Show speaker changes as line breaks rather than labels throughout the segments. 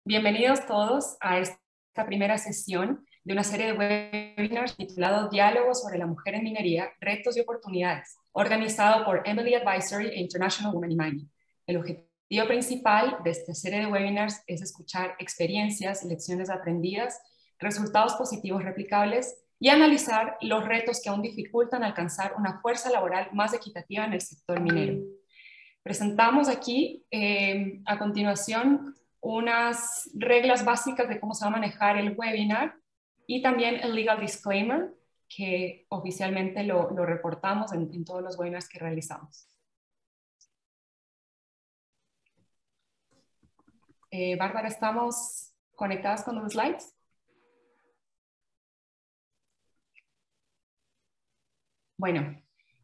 Bienvenidos todos a esta primera sesión de una serie de webinars titulado Diálogo sobre la mujer en minería, retos y oportunidades, organizado por Emily Advisory e International Women in Mining. El objetivo principal de esta serie de webinars es escuchar experiencias, lecciones aprendidas, resultados positivos replicables y analizar los retos que aún dificultan alcanzar una fuerza laboral más equitativa en el sector minero. Presentamos aquí a continuación unas reglas básicas de cómo se va a manejar el webinar y también el legal disclaimer que oficialmente lo reportamos en todos los webinars que realizamos. Bárbara, ¿estamos conectadas con los slides? Bueno,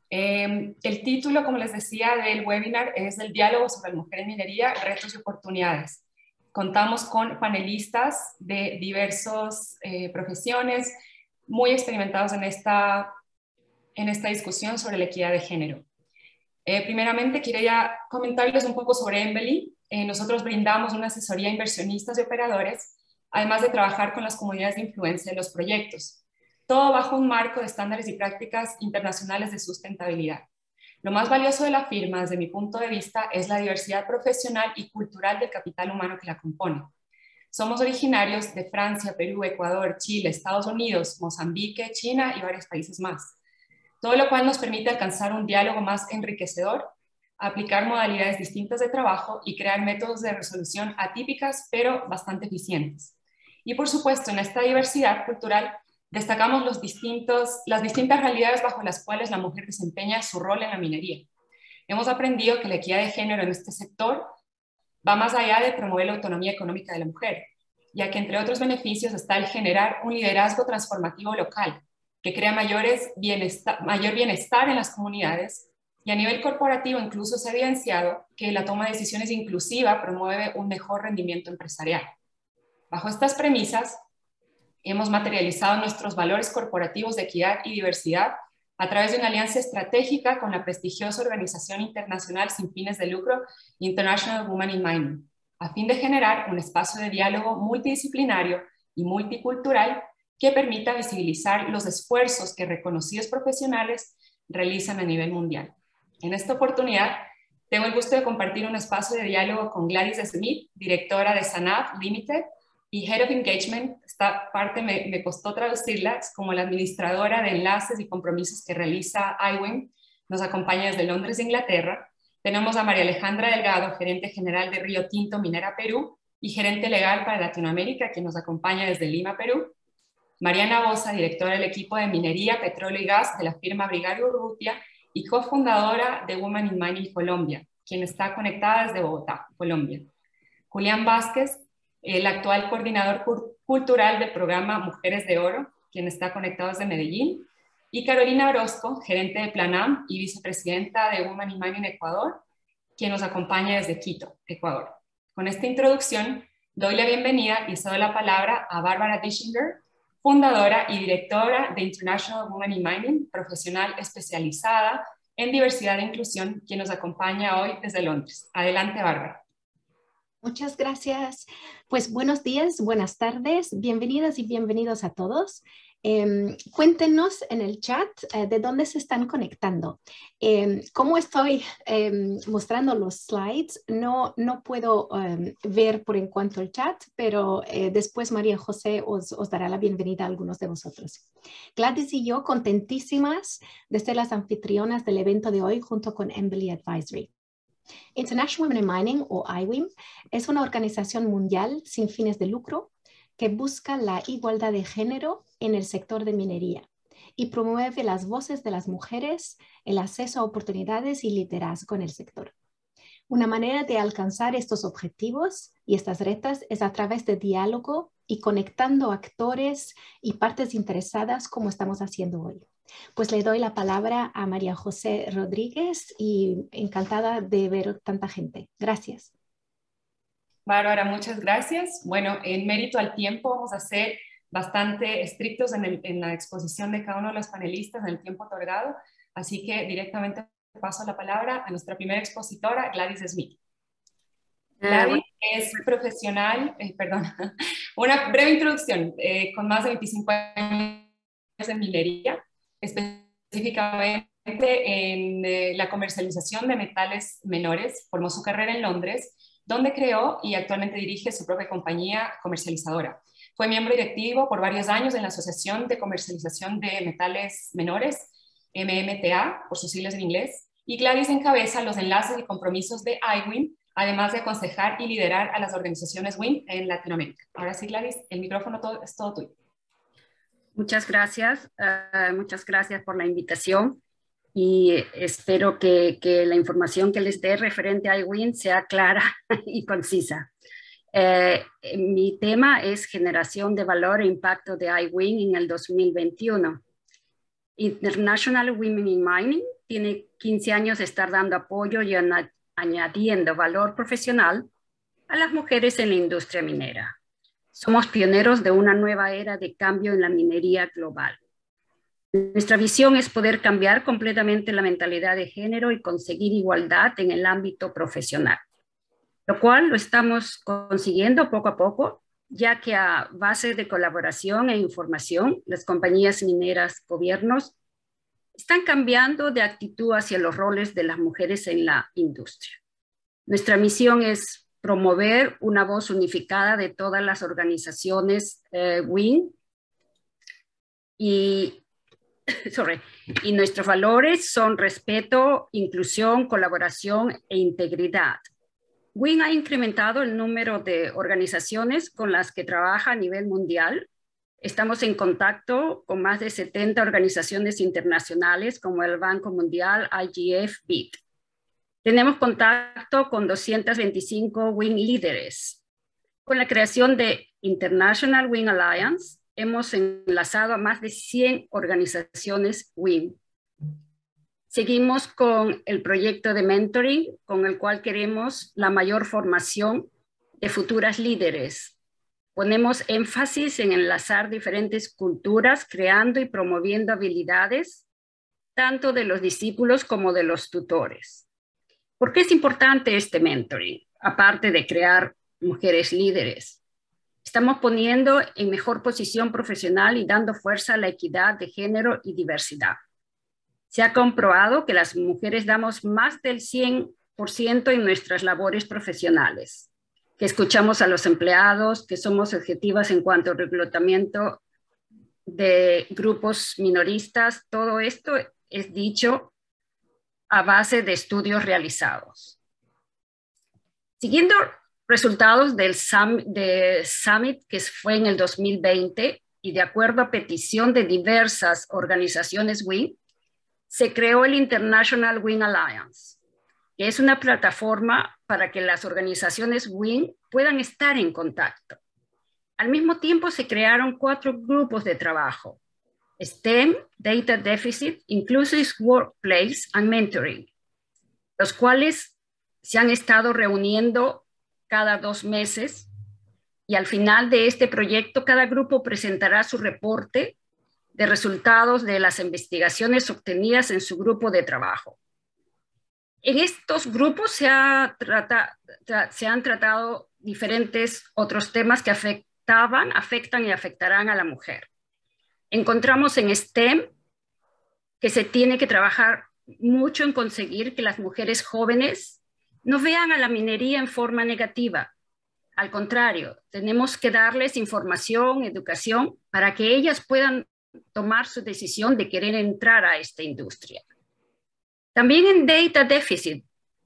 el título, como les decía, del webinar es el diálogo sobre la mujer en minería, retos y oportunidades. Contamos con panelistas de diversas profesiones, muy experimentados en esta discusión sobre la equidad de género. Primeramente, quería comentarles un poco sobre Embely. Nosotros brindamos una asesoría a inversionistas y operadores, además de trabajar con las comunidades de influencia de los proyectos. Todo bajo un marco de estándares y prácticas internacionales de sustentabilidad. Lo más valioso de la firma, desde mi punto de vista, es la diversidad profesional y cultural del capital humano que la compone. Somos originarios de Francia, Perú, Ecuador, Chile, Estados Unidos, Mozambique, China y varios países más. Todo lo cual nos permite alcanzar un diálogo más enriquecedor, aplicar modalidades distintas de trabajo y crear métodos de resolución atípicas, pero bastante eficientes. Y por supuesto, en esta diversidad cultural destacamos las distintas realidades bajo las cuales la mujer desempeña su rol en la minería. Hemos aprendido que la equidad de género en este sector va más allá de promover la autonomía económica de la mujer, ya que entre otros beneficios está el generar un liderazgo transformativo local, que crea mayor bienestar en las comunidades, y a nivel corporativo incluso se ha evidenciado que la toma de decisiones inclusiva promueve un mejor rendimiento empresarial. Bajo estas premisas, hemos materializado nuestros valores corporativos de equidad y diversidad a través de una alianza estratégica con la prestigiosa organización internacional sin fines de lucro International Women in Mining, a fin de generar un espacio de diálogo multidisciplinario y multicultural que permita visibilizar los esfuerzos que reconocidos profesionales realizan a nivel mundial. En esta oportunidad, tengo el gusto de compartir un espacio de diálogo con Gladys Smith, directora de Sanaf Limited, y Head of Engagement. Esta parte me costó traducirla, es como la administradora de enlaces y compromisos que realiza IWIM, nos acompaña desde Londres, Inglaterra. Tenemos a María Alejandra Delgado, gerente general de Río Tinto Minera Perú y gerente legal para Latinoamérica, que nos acompaña desde Lima, Perú. Mariana Bosa, directora del equipo de minería, petróleo y gas de la firma Brigario Urrutia y cofundadora de Women in Mining Colombia, quien está conectada desde Bogotá, Colombia. Julián Vázquez, el actual coordinador cultural del programa Mujeres de Oro, quien está conectado desde Medellín, y Carolina Orozco, gerente de Planam y vicepresidenta de Women in Mining Ecuador, quien nos acompaña desde Quito, Ecuador. Con esta introducción, doy la bienvenida y cedo la palabra a Bárbara Dischinger, fundadora y directora de International Women in Mining, profesional especializada en diversidad e inclusión, quien nos acompaña hoy desde Londres. Adelante, Bárbara.
Muchas gracias. Pues buenos días, buenas tardes, bienvenidas y bienvenidos a todos. Cuéntenos en el chat de dónde se están conectando. Como estoy mostrando los slides, no puedo ver por en cuanto el chat, pero después María José os dará la bienvenida a algunos de vosotros. Gladys y yo contentísimas de ser las anfitrionas del evento de hoy junto con Emily Advisory. International Women in Mining, o IWIM, es una organización mundial sin fines de lucro que busca la igualdad de género en el sector de minería y promueve las voces de las mujeres, el acceso a oportunidades y liderazgo en el sector. Una manera de alcanzar estos objetivos y estas retas es a través de diálogo y conectando actores y partes interesadas como estamos haciendo hoy. Pues le doy la palabra a María José Rodríguez y encantada de ver tanta gente. Gracias.
Bárbara, muchas gracias. Bueno, en mérito al tiempo vamos a ser bastante estrictos en la exposición de cada uno de los panelistas en el tiempo otorgado, así que directamente paso la palabra a nuestra primera expositora, Gladys Smith.
Buenos
es profesional, perdón, una breve introducción, con más de 25 años en minería, específicamente en la comercialización de metales menores. Formó su carrera en Londres, donde creó y actualmente dirige su propia compañía comercializadora. Fue miembro directivo por varios años en la Asociación de Comercialización de Metales Menores, MMTA, por sus siglas en inglés, y Gladys encabeza los enlaces y compromisos de iWIN, además de aconsejar y liderar a las organizaciones WIN en Latinoamérica. Ahora sí, Gladys, el micrófono es todo tuyo.
Muchas gracias por la invitación y espero que la información que les dé referente a iWIN sea clara y concisa. Mi tema es generación de valor e impacto de iWIN en el 2021. International Women in Mining tiene 15 años de estar dando apoyo y añadiendo valor profesional a las mujeres en la industria minera. Somos pioneros de una nueva era de cambio en la minería global. Nuestra visión es poder cambiar completamente la mentalidad de género y conseguir igualdad en el ámbito profesional, lo cual lo estamos consiguiendo poco a poco, ya que a base de colaboración e información, las compañías mineras, gobiernos, están cambiando de actitud hacia los roles de las mujeres en la industria. Nuestra misión es promover una voz unificada de todas las organizaciones WIN y nuestros valores son respeto, inclusión, colaboración e integridad. WIN ha incrementado el número de organizaciones con las que trabaja a nivel mundial. Estamos en contacto con más de 70 organizaciones internacionales como el Banco Mundial, IGF, BID. Tenemos contacto con 225 WIN líderes. Con la creación de International WIN Alliance, hemos enlazado a más de 100 organizaciones WIN. Seguimos con el proyecto de mentoring, con el cual queremos la mayor formación de futuras líderes. Ponemos énfasis en enlazar diferentes culturas, creando y promoviendo habilidades, tanto de los discípulos como de los tutores. ¿Por qué es importante este mentoring? Aparte de crear mujeres líderes, estamos poniendo en mejor posición profesional y dando fuerza a la equidad de género y diversidad. Se ha comprobado que las mujeres damos más del 100% en nuestras labores profesionales, que escuchamos a los empleados, que somos objetivas en cuanto al reclutamiento de grupos minoristas. Todo esto es dicho a base de estudios realizados. Siguiendo resultados del Summit que fue en el 2020 y de acuerdo a petición de diversas organizaciones WIN, se creó el International WIN Alliance, que es una plataforma para que las organizaciones WIN puedan estar en contacto. Al mismo tiempo se crearon 4 grupos de trabajo: STEM, Data Deficit, Inclusive Workplace and Mentoring, los cuales se han estado reuniendo cada 2 meses y al final de este proyecto cada grupo presentará su reporte de resultados de las investigaciones obtenidas en su grupo de trabajo. En estos grupos se han tratado diferentes otros temas que afectan y afectarán a la mujer. Encontramos en STEM que se tiene que trabajar mucho en conseguir que las mujeres jóvenes no vean a la minería en forma negativa. Al contrario, tenemos que darles información, educación, para que ellas puedan tomar su decisión de querer entrar a esta industria. También en Data Deficit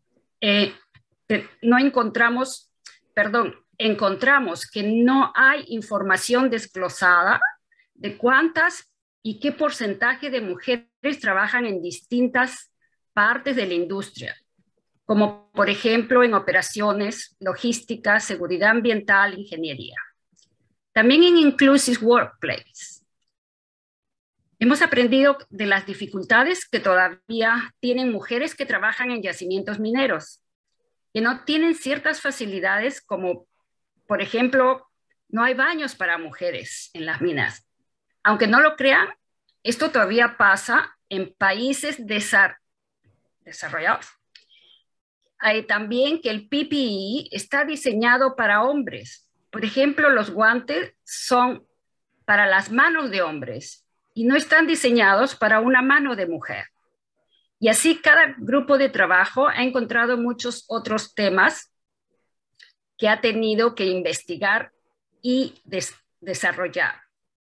encontramos que no hay información desglosada de cuántas y qué porcentaje de mujeres trabajan en distintas partes de la industria, como por ejemplo en operaciones, logística, seguridad ambiental, ingeniería. También en Inclusive Workplace. Hemos aprendido de las dificultades que todavía tienen mujeres que trabajan en yacimientos mineros, que no tienen ciertas facilidades como, por ejemplo, no hay baños para mujeres en las minas. Aunque no lo crean, esto todavía pasa en países desarrollados. hay también que el PPE está diseñado para hombres. Por ejemplo, los guantes son para las manos de hombres y no están diseñados para una mano de mujer. Y así cada grupo de trabajo ha encontrado muchos otros temas que ha tenido que investigar y desarrollar.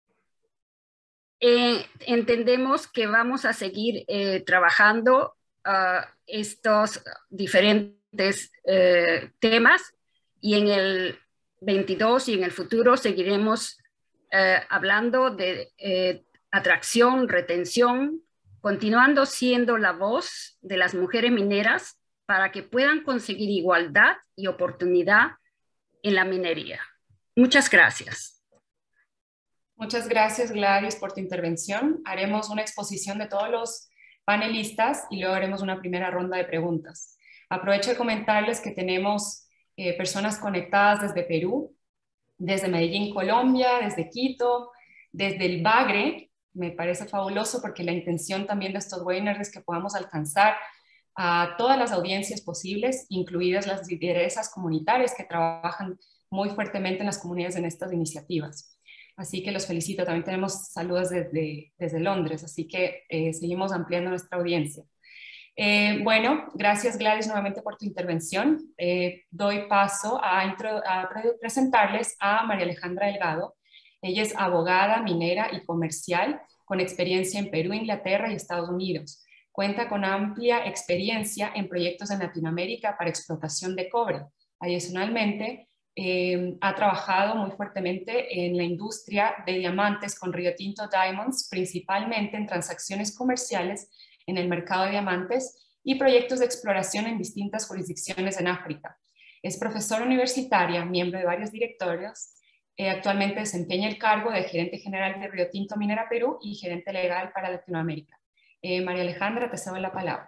Entendemos que vamos a seguir trabajando estos diferentes temas y en el 22 y en el futuro seguiremos hablando de atracción, retención, continuando siendo la voz de las mujeres mineras para que puedan conseguir igualdad y oportunidad en la minería. Muchas gracias.
Muchas gracias, Gladys, por tu intervención. Haremos una exposición de todos los panelistas y luego haremos una primera ronda de preguntas. Aprovecho de comentarles que tenemos personas conectadas desde Perú, desde Medellín, Colombia, desde Quito, desde el Bagre. Me parece fabuloso porque la intención también de estos webinars es que podamos alcanzar a todas las audiencias posibles, incluidas las lideresas comunitarias que trabajan muy fuertemente en las comunidades en estas iniciativas. Así que los felicito. También tenemos saludos desde Londres, así que seguimos ampliando nuestra audiencia. Bueno, gracias Gladys nuevamente por tu intervención. Doy paso a presentarles a María Alejandra Delgado. Ella es abogada, minera y comercial con experiencia en Perú, Inglaterra y Estados Unidos. Cuenta con amplia experiencia en proyectos en Latinoamérica para explotación de cobre. Adicionalmente, ha trabajado muy fuertemente en la industria de diamantes con Rio Tinto Diamonds, principalmente en transacciones comerciales en el mercado de diamantes y proyectos de exploración en distintas jurisdicciones en África. Es profesora universitaria, miembro de varios directorios. Actualmente desempeña el cargo de gerente general de Rio Tinto Minera Perú y gerente legal para Latinoamérica. María Alejandra, te cedo la palabra.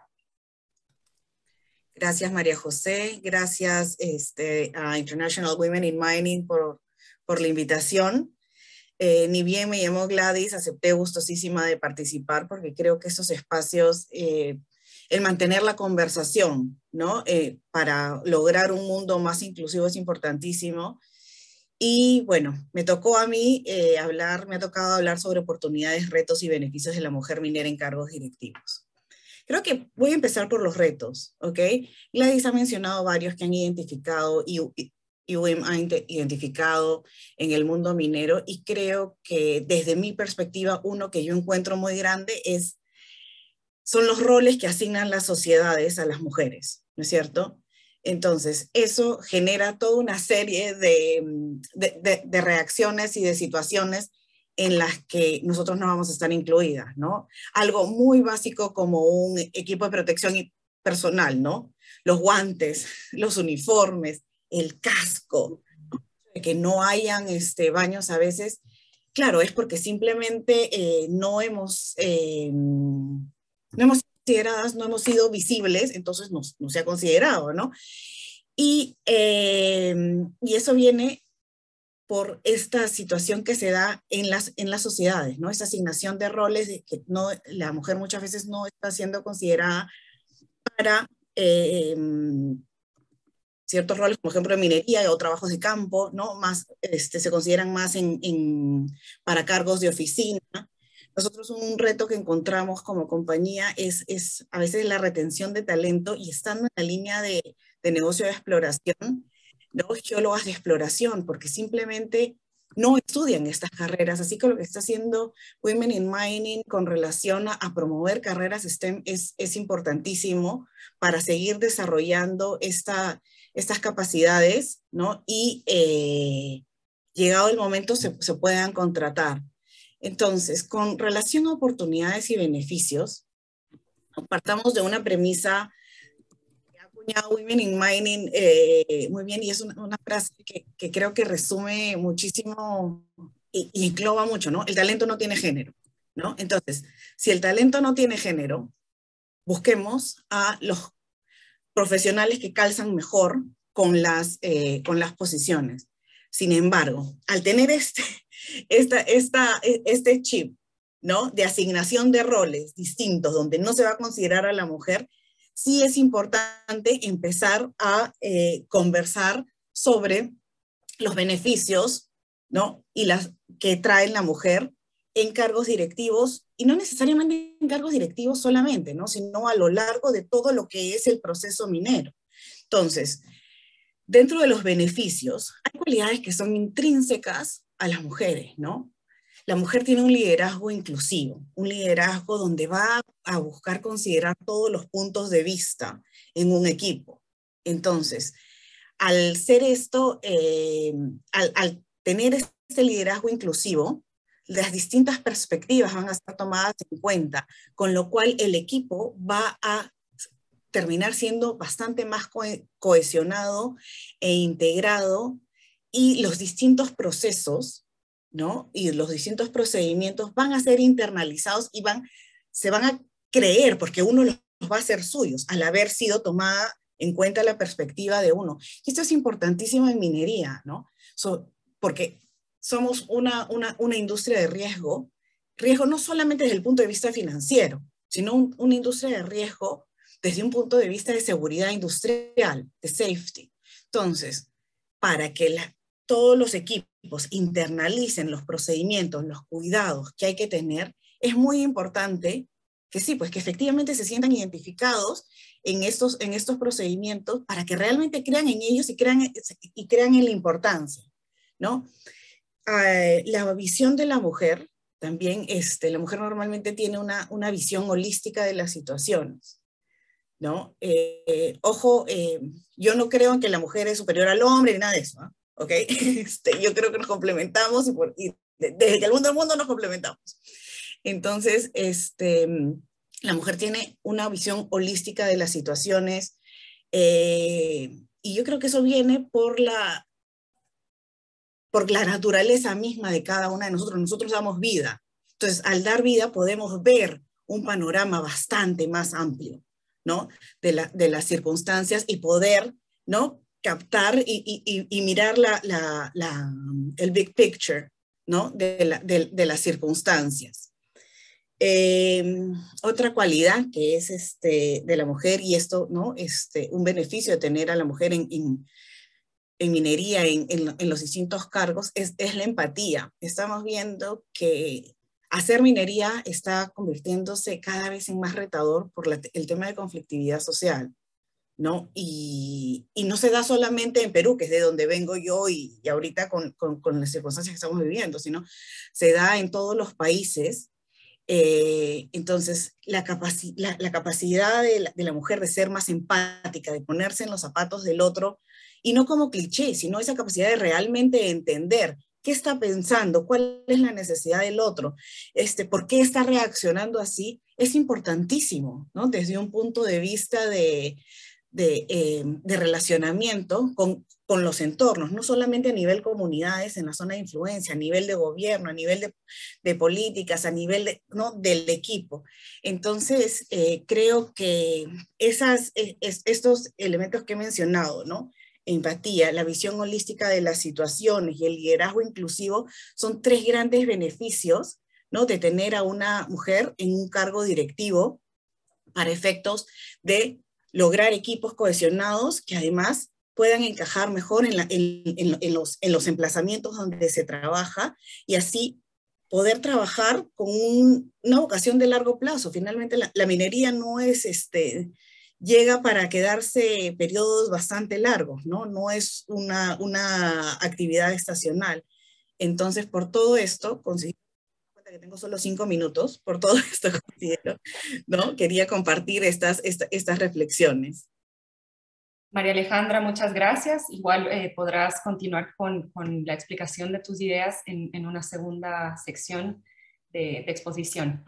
Gracias, María José. Gracias a International Women in Mining por la invitación. Ni bien me llamó Gladys, acepté gustosísima de participar porque creo que estos espacios, el mantener la conversación, ¿no? Para lograr un mundo más inclusivo es importantísimo. Y bueno, me tocó a mí me ha tocado hablar sobre oportunidades, retos y beneficios de la mujer minera en cargos directivos. Creo que voy a empezar por los retos, ¿ok? Gladys ha mencionado varios que han identificado y UM ha identificado en el mundo minero, y creo que desde mi perspectiva uno que yo encuentro muy grande son los roles que asignan las sociedades a las mujeres, ¿no es cierto? Entonces, eso genera toda una serie de reacciones y de situaciones en las que nosotros no vamos a estar incluidas, ¿no? Algo muy básico como un equipo de protección personal, ¿no? Los guantes, los uniformes, el casco, que no hayan baños a veces, claro, es porque simplemente no hemos consideradas, no hemos sido visibles, entonces no se ha considerado, ¿no? Y eso viene por esta situación que se da en las sociedades, ¿no? Esa asignación de roles de que la mujer muchas veces no está siendo considerada para ciertos roles, por ejemplo, en minería o trabajos de campo, ¿no? Más, se consideran más para cargos de oficina. Nosotros un reto que encontramos como compañía es a veces la retención de talento, y estando en la línea de negocio de exploración, ¿no? Geólogas de exploración, porque simplemente no estudian estas carreras. Así que lo que está haciendo Women in Mining con relación a promover carreras STEM es importantísimo para seguir desarrollando estas capacidades, ¿no? Y llegado el momento se puedan contratar. Entonces, con relación a oportunidades y beneficios, partamos de una premisa que ha acuñado Women in Mining muy bien, y es una frase que creo que resume muchísimo y engloba mucho, ¿no? El talento no tiene género, ¿no? Entonces, si el talento no tiene género, busquemos a los profesionales que calzan mejor con las posiciones. Sin embargo, al tener este chip, ¿no? De asignación de roles distintos, donde no se va a considerar a la mujer, sí es importante empezar a conversar sobre los beneficios, ¿no? Y las que trae la mujer en cargos directivos, y no necesariamente en cargos directivos solamente, ¿no? Sino a lo largo de todo lo que es el proceso minero. Entonces, dentro de los beneficios, hay cualidades que son intrínsecas a las mujeres, ¿no? La mujer tiene un liderazgo inclusivo, un liderazgo donde va a buscar considerar todos los puntos de vista en un equipo. Entonces, al ser esto, al tener este liderazgo inclusivo, las distintas perspectivas van a estar tomadas en cuenta, con lo cual el equipo va a terminar siendo bastante más cohesionado e integrado, y los distintos procesos, ¿no? Y los distintos procedimientos van a ser internalizados y se van a creer, porque uno los va a hacer suyos, al haber sido tomada en cuenta la perspectiva de uno. Y esto es importantísimo en minería, ¿no? Porque somos una industria de riesgo no solamente desde el punto de vista financiero, sino una industria de riesgo desde un punto de vista de seguridad industrial, de safety. Entonces, para que todos los equipos internalicen los procedimientos, los cuidados que hay que tener, es muy importante que sí, pues que efectivamente se sientan identificados en estos procedimientos, para que realmente crean en ellos y crean en la importancia, ¿no? La visión de la mujer, también la mujer normalmente tiene una visión holística de las situaciones, ¿no? Ojo, yo no creo en que la mujer es superior al hombre ni nada de eso, ¿no? ¿Ok? Yo creo que nos complementamos y desde que el mundo nos complementamos. Entonces, la mujer tiene una visión holística de las situaciones, y yo creo que eso viene por la naturaleza misma de cada una de nosotros. Nosotros damos vida. Entonces, al dar vida podemos ver un panorama bastante más amplio, ¿no? De las circunstancias, y poder, ¿no? Captar y mirar el big picture, ¿no? De las circunstancias. Otra cualidad que es de la mujer, y esto, ¿no? Un beneficio de tener a la mujer en minería, en los distintos cargos, es la empatía. Estamos viendo que hacer minería está convirtiéndose cada vez en más retador por el tema de conflictividad social, ¿no? Y no se da solamente en Perú, que es de donde vengo yo, y ahorita con las circunstancias que estamos viviendo, sino se da en todos los países. Entonces, la capacidad de la mujer de ser más empática, de ponerse en los zapatos del otro, y no como cliché, sino esa capacidad de realmente entender qué está pensando, cuál es la necesidad del otro, por qué está reaccionando así, es importantísimo, ¿no? Desde un punto de vista de relacionamiento con los entornos, no solamente a nivel comunidades en la zona de influencia, a nivel de gobierno, a nivel de políticas, a nivel ¿no? del equipo. Entonces, creo que estos elementos que he mencionado, ¿no? Empatía, la visión holística de las situaciones y el liderazgo inclusivo son tres grandes beneficios, ¿no? De tener a una mujer en un cargo directivo, para efectos de lograr equipos cohesionados que además puedan encajar mejor en los emplazamientos donde se trabaja, y así poder trabajar con una vocación de largo plazo. Finalmente la minería no es llega para quedarse periodos bastante largos, ¿no? No es una actividad estacional. Entonces, por todo esto, considero que tengo solo 5 minutos, por todo esto considero, ¿no? Quería compartir estas reflexiones.
María Alejandra, muchas gracias. Igual podrás continuar con la explicación de tus ideas en una segunda sección de exposición.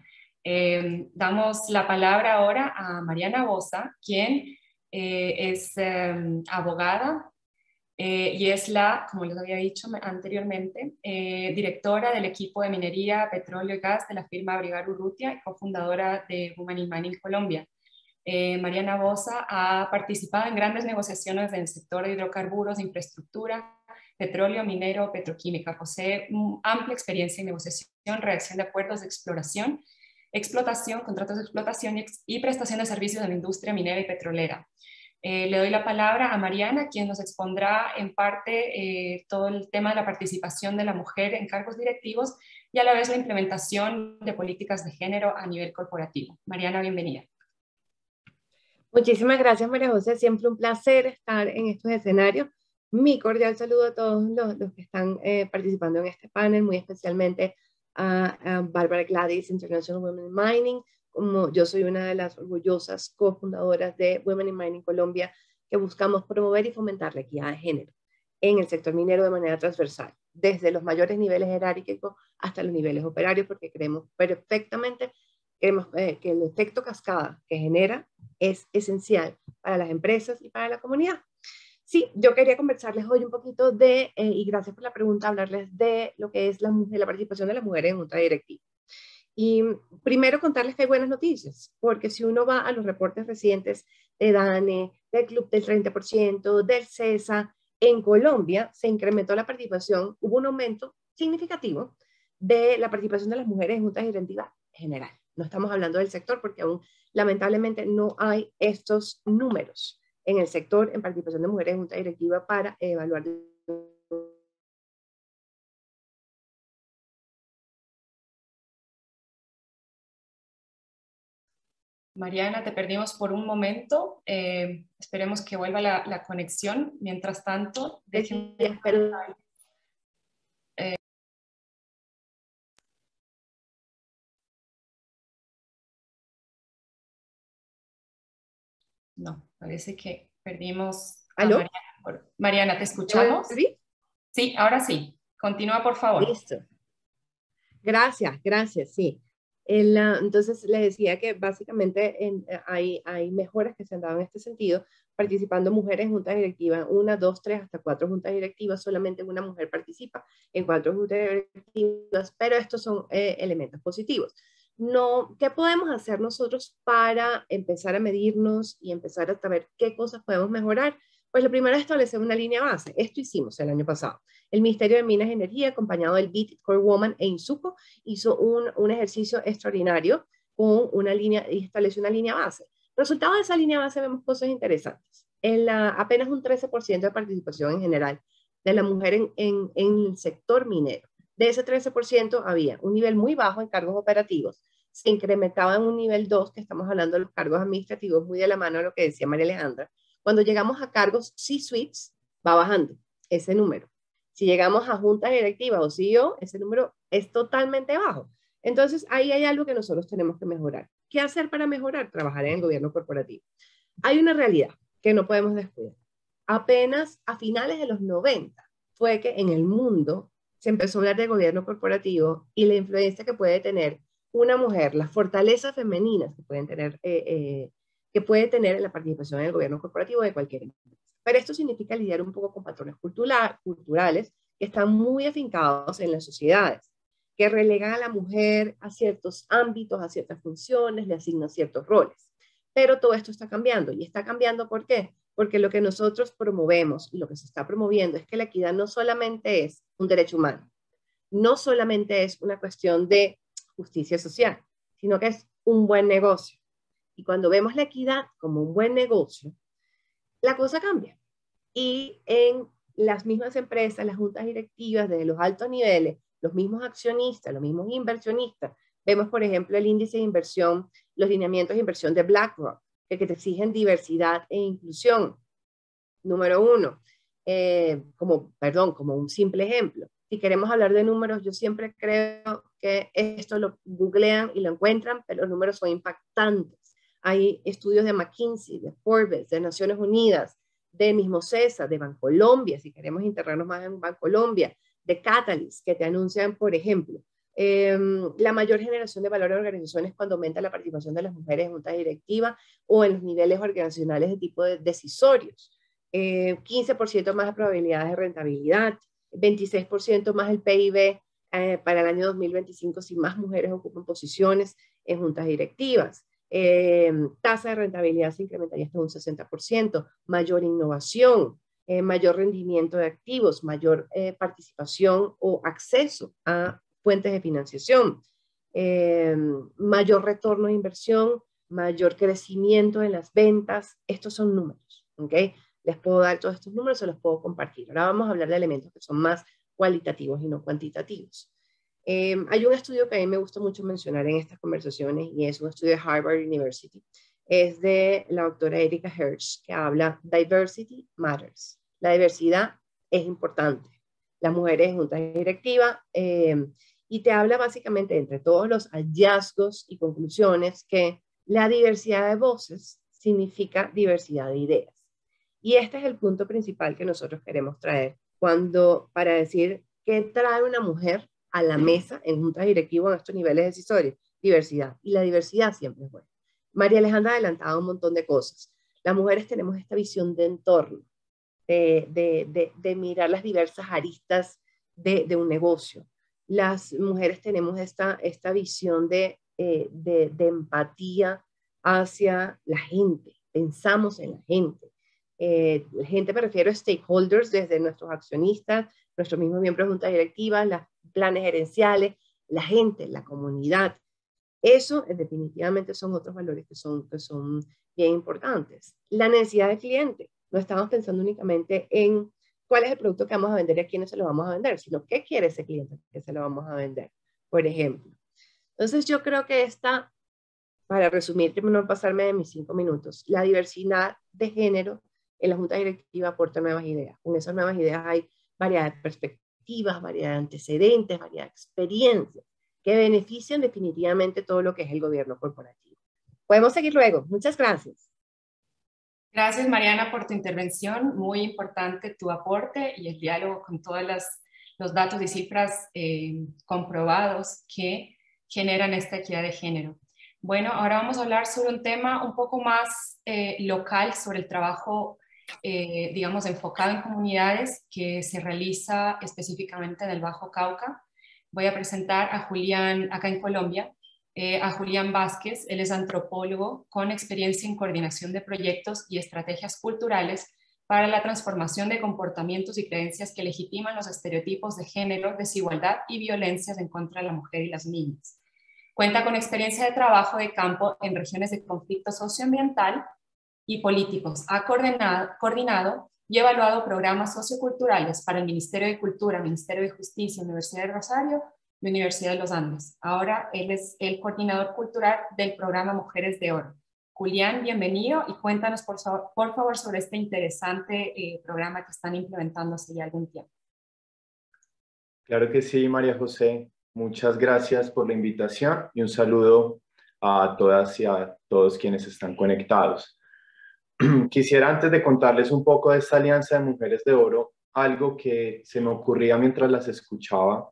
Damos la palabra ahora a Mariana Bosa, quien es abogada y es como les había dicho anteriormente, directora del equipo de minería, petróleo y gas de la firma Brigar Urrutia y cofundadora de Women in Mining Colombia. Mariana Bosa ha participado en grandes negociaciones en el sector de hidrocarburos, infraestructura, petróleo, minero, petroquímica. Posee amplia experiencia en negociación, redacción de acuerdos de exploración, explotación, contratos de explotación y prestación de servicios en la industria minera y petrolera. Le doy la palabra a Mariana, quien nos expondrá en parte todo el tema de la participación de la mujer en cargos directivos y a la vez la implementación de políticas de género a nivel corporativo. Mariana, bienvenida.
Muchísimas gracias, María José. Siempre un placer estar en estos escenarios. Mi cordial saludo a todos los que están participando en este panel, muy especialmente a Bárbara Gladys, International Women in Mining. Como yo soy una de las orgullosas cofundadoras de Women in Mining Colombia, que buscamos promover y fomentar la equidad de género en el sector minero de manera transversal, desde los mayores niveles jerárquicos hasta los niveles operarios, porque creemos perfectamente que el efecto cascada que genera es esencial para las empresas y para la comunidad. Sí, yo quería conversarles hoy un poquito y gracias por la pregunta, hablarles de lo que es la participación de las mujeres en junta directiva. Y primero contarles que hay buenas noticias, porque si uno va a los reportes recientes de DANE, del Club del 30%, del CESA, en Colombia se incrementó la participación, hubo un aumento significativo de la participación de las mujeres en juntas directivas general. No estamos hablando del sector porque aún lamentablemente no hay estos números en el sector en participación de mujeres en junta directiva para evaluar.
Mariana, te perdimos por un momento. Esperemos que vuelva la conexión. Mientras tanto, déjenme... No, parece que perdimos a
¿Aló?
Mariana. Mariana, ¿te escuchamos?
¿Sí?
Sí, ahora sí. Continúa, por favor.
Listo. Gracias, sí. Entonces les decía que básicamente hay mejoras que se han dado en este sentido, participando mujeres en juntas directivas, 1, 2, 3, hasta 4 juntas directivas, solamente una mujer participa en 4 juntas directivas, pero estos son elementos positivos. No, ¿qué podemos hacer nosotros para empezar a medirnos y empezar a saber qué cosas podemos mejorar? Pues lo primero es establecer una línea base. Esto hicimos el año pasado. El Ministerio de Minas y Energía, acompañado del BIT, Core Woman e INSUCO, hizo un ejercicio extraordinario con y estableció una línea base. Resultado de esa línea base vemos cosas interesantes. Apenas un 13% de participación en general de la mujer en el sector minero. De ese 13% había un nivel muy bajo en cargos operativos, se incrementaba en un nivel 2, que estamos hablando de los cargos administrativos, muy de la mano de lo que decía María Alejandra. Cuando llegamos a cargos C-suites, va bajando ese número. Si llegamos a juntas directivas o CEO, ese número es totalmente bajo. Entonces, ahí hay algo que nosotros tenemos que mejorar. ¿Qué hacer para mejorar? Trabajar en el gobierno corporativo. Hay una realidad que no podemos descuidar. Apenas a finales de los 90 fue que en el mundo se empezó a hablar de gobierno corporativo y la influencia que puede tener una mujer, las fortalezas femeninas que pueden tener que puede tener en la participación en el gobierno corporativo de cualquier empresa. Pero esto significa lidiar un poco con patrones culturales que están muy afincados en las sociedades, que relegan a la mujer a ciertos ámbitos, a ciertas funciones, le asignan ciertos roles. Pero todo esto está cambiando. ¿Y está cambiando por qué? Porque lo que nosotros promovemos y lo que se está promoviendo es que la equidad no solamente es un derecho humano, no solamente es una cuestión de justicia social, sino que es un buen negocio. Y cuando vemos la equidad como un buen negocio, la cosa cambia. Y en las mismas empresas, las juntas directivas desde los altos niveles, los mismos accionistas, los mismos inversionistas, vemos por ejemplo el índice de inversión, los lineamientos de inversión de BlackRock, que te exigen diversidad e inclusión. Número 1, como un simple ejemplo. Si queremos hablar de números, yo siempre creo que esto lo googlean y lo encuentran, pero los números son impactantes. Hay estudios de McKinsey, de Forbes, de Naciones Unidas, de mismo CESA, de Bancolombia, si queremos integrarnos más en Bancolombia, de Catalyst, que te anuncian, por ejemplo, la mayor generación de valor de organizaciones cuando aumenta la participación de las mujeres en juntas directivas o en los niveles organizacionales de tipo decisorios. 15% más de probabilidades de rentabilidad, 26% más el PIB para el año 2025 si más mujeres ocupan posiciones en juntas directivas. Tasa de rentabilidad se incrementaría hasta un 60%, mayor innovación, mayor rendimiento de activos, mayor participación o acceso a fuentes de financiación, mayor retorno de inversión, mayor crecimiento en las ventas. Estos son números, ¿ok? Les puedo dar todos estos números, se los puedo compartir. Ahora vamos a hablar de elementos que son más cualitativos y no cuantitativos. Hay un estudio que a mí me gusta mucho mencionar en estas conversaciones y es un estudio de Harvard University. Es de la doctora Erika Hersh, que habla Diversity Matters. La diversidad es importante. Las mujeres en juntas directivas, y te habla básicamente entre todos los hallazgos y conclusiones que la diversidad de voces significa diversidad de ideas. Y este es el punto principal que nosotros queremos traer para decir qué trae una mujer a la mesa en juntas directivas en estos niveles decisorios. Diversidad. Y la diversidad siempre es buena. María Alejandra ha adelantado un montón de cosas. Las mujeres tenemos esta visión de entorno, de mirar las diversas aristas de un negocio. Las mujeres tenemos esta visión de empatía hacia la gente. Pensamos en la gente. Gente me refiero a stakeholders, desde nuestros accionistas, nuestros mismos miembros de junta directiva, los planes gerenciales, la gente, la comunidad. Eso definitivamente son otros valores que son bien importantes. La necesidad del cliente. No estamos pensando únicamente en cuál es el producto que vamos a vender y a quiénes se lo vamos a vender, sino qué quiere ese cliente que se lo vamos a vender, por ejemplo. Entonces yo creo que para resumir, que no pasarme de mis 5 minutos, la diversidad de género en la junta directiva aporta nuevas ideas. Con esas nuevas ideas hay variedad de perspectivas, variedad de antecedentes, variedad de experiencias que benefician definitivamente todo lo que es el gobierno corporativo. Podemos seguir luego. Muchas gracias.
Gracias, Mariana, por tu intervención. Muy importante tu aporte y el diálogo con todos los datos y cifras comprobados que generan esta equidad de género. Bueno, ahora vamos a hablar sobre un tema un poco más local, sobre el trabajo, digamos, enfocado en comunidades que se realiza específicamente en el Bajo Cauca. Voy a presentar a Julián, acá en Colombia, a Julián Vázquez. Él es antropólogo con experiencia en coordinación de proyectos y estrategias culturales para la transformación de comportamientos y creencias que legitiman los estereotipos de género, desigualdad y violencias en contra de la mujer y las niñas. Cuenta con experiencia de trabajo de campo en regiones de conflicto socioambiental y políticos. Ha coordinado y evaluado programas socioculturales para el Ministerio de Cultura, Ministerio de Justicia, Universidad de Rosario y Universidad de los Andes. Ahora él es el coordinador cultural del programa Mujeres de Oro. Julián, bienvenido y cuéntanos por favor sobre este interesante programa que están implementando hace ya algún tiempo.
Claro que sí, María José. Muchas gracias por la invitación y un saludo a todas y a todos quienes están conectados. Quisiera, antes de contarles un poco de esta Alianza de Mujeres de Oro, algo que se me ocurría mientras las escuchaba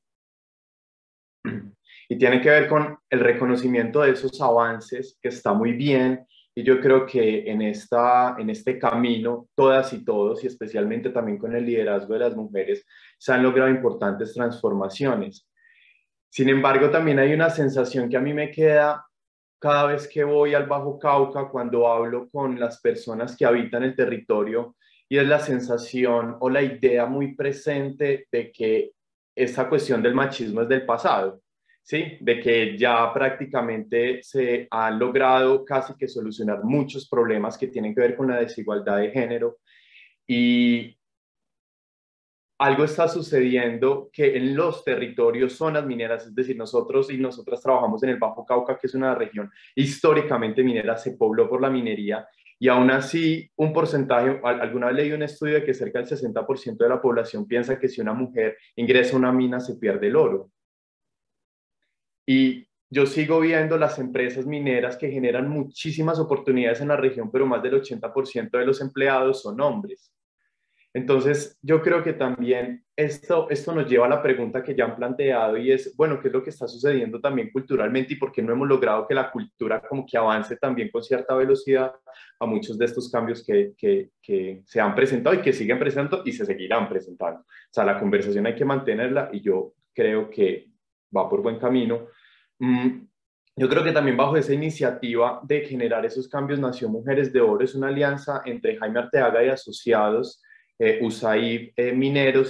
y tiene que ver con el reconocimiento de esos avances, que está muy bien, y yo creo que en este camino todas y todos, y especialmente también con el liderazgo de las mujeres, se han logrado importantes transformaciones. Sin embargo, también hay una sensación que a mí me queda cada vez que voy al Bajo Cauca, cuando hablo con las personas que habitan el territorio, y es la sensación o la idea muy presente de que esta cuestión del machismo es del pasado, ¿sí? De que ya prácticamente se han logrado casi que solucionar muchos problemas que tienen que ver con la desigualdad de género, y algo está sucediendo que en los territorios, zonas mineras, es decir, nosotros y nosotras trabajamos en el Bajo Cauca, que es una región históricamente minera, se pobló por la minería, y aún así un porcentaje, alguna vez leí un estudio de que cerca del 60% de la población piensa que si una mujer ingresa a una mina se pierde el oro. Y yo sigo viendo las empresas mineras que generan muchísimas oportunidades en la región, pero más del 80% de los empleados son hombres. Entonces, yo creo que también esto nos lleva a la pregunta que ya han planteado, y es, bueno, ¿qué es lo que está sucediendo también culturalmente y por qué no hemos logrado que la cultura como que avance también con cierta velocidad a muchos de estos cambios que se han presentado y que siguen presentando y se seguirán presentando? O sea, la conversación hay que mantenerla y yo creo que va por buen camino. Yo creo que también bajo esa iniciativa de generar esos cambios nació Mujeres de Oro. Es una alianza entre Jaime Arteaga y asociados, USAID, mineros y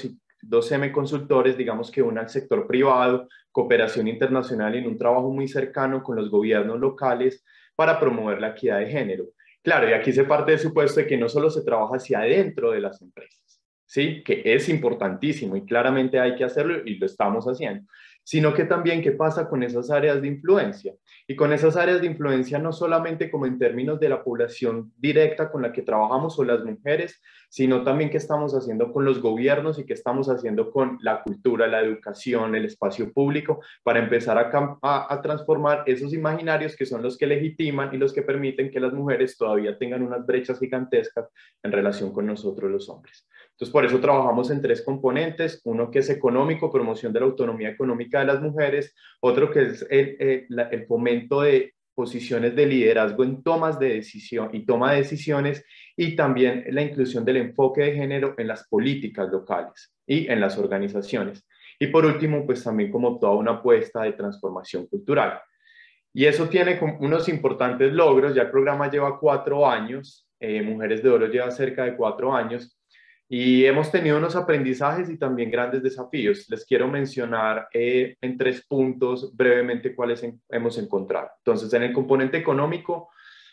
2M consultores, digamos que una al sector privado, cooperación internacional y en un trabajo muy cercano con los gobiernos locales para promover la equidad de género. Claro, y aquí se parte del supuesto de que no solo se trabaja hacia adentro de las empresas, ¿sí? Que es importantísimo y claramente hay que hacerlo y lo estamos haciendo, sino que también qué pasa con esas áreas de influencia. Y con esas áreas de influencia no solamente como en términos de la población directa con la que trabajamos o las mujeres, sino también qué estamos haciendo con los gobiernos y qué estamos haciendo con la cultura, la educación, el espacio público, para empezar a transformar esos imaginarios que son los que legitiman y los que permiten que las mujeres todavía tengan unas brechas gigantescas en relación con nosotros los hombres. Entonces, por eso trabajamos en 3 componentes, uno que es económico, promoción de la autonomía económica de las mujeres, otro que es el fomento de posiciones de liderazgo en tomas de decisión y toma de decisiones, y también la inclusión del enfoque de género en las políticas locales y en las organizaciones. Y por último, pues también como toda una apuesta de transformación cultural. Y eso tiene unos importantes logros, ya el programa lleva 4 años, Mujeres de Oro lleva cerca de 4 años, y hemos tenido unos aprendizajes y también grandes desafíos. Les quiero mencionar en 3 puntos brevemente cuáles hemos encontrado. Entonces, en el componente económico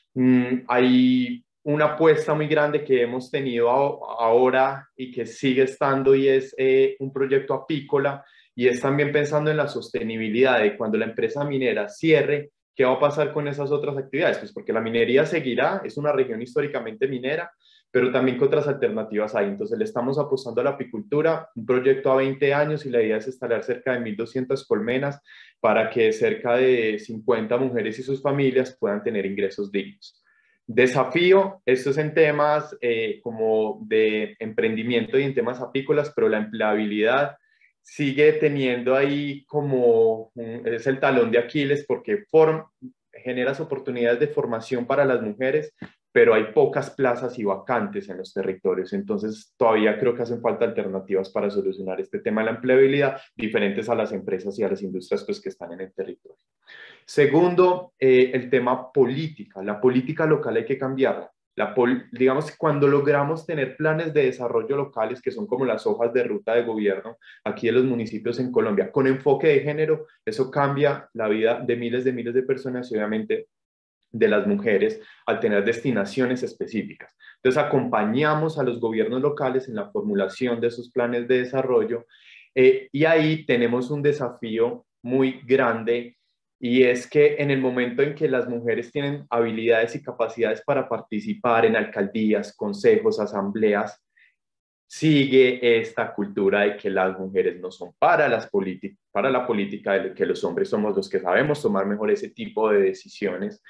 hay una apuesta muy grande que hemos tenido ahora y que sigue estando, y es un proyecto apícola, y es también pensando en la sostenibilidad de cuando la empresa minera cierre, ¿qué va a pasar con esas otras actividades? Pues porque la minería seguirá, es una región históricamente minera, pero también que otras alternativas hay. Entonces le estamos apostando a la apicultura, un proyecto a 20 años, y la idea es instalar cerca de 1.200 colmenas para que cerca de 50 mujeres y sus familias puedan tener ingresos dignos. Desafío, esto es en temas como de emprendimiento y en temas apícolas, pero la empleabilidad sigue teniendo ahí como, es el talón de Aquiles, porque generas oportunidades de formación para las mujeres, pero hay pocas plazas y vacantes en los territorios. Entonces, todavía creo que hacen falta alternativas para solucionar este tema de la empleabilidad, diferentes a las empresas y a las industrias pues, que están en el territorio. Segundo, el tema política. La política local hay que cambiarla. Digamos, cuando logramos tener planes de desarrollo locales, que son como las hojas de ruta de gobierno aquí en los municipios en Colombia, con enfoque de género, eso cambia la vida de miles de personas y obviamente de las mujeres al tener destinaciones específicas. Entonces acompañamos a los gobiernos locales en la formulación de esos planes de desarrollo, y ahí tenemos un desafío muy grande, y es que en el momento en que las mujeres tienen habilidades y capacidades para participar en alcaldías, consejos, asambleas, sigue esta cultura de que las mujeres no son para la política, de que los hombres somos los que sabemos tomar mejor ese tipo de decisiones,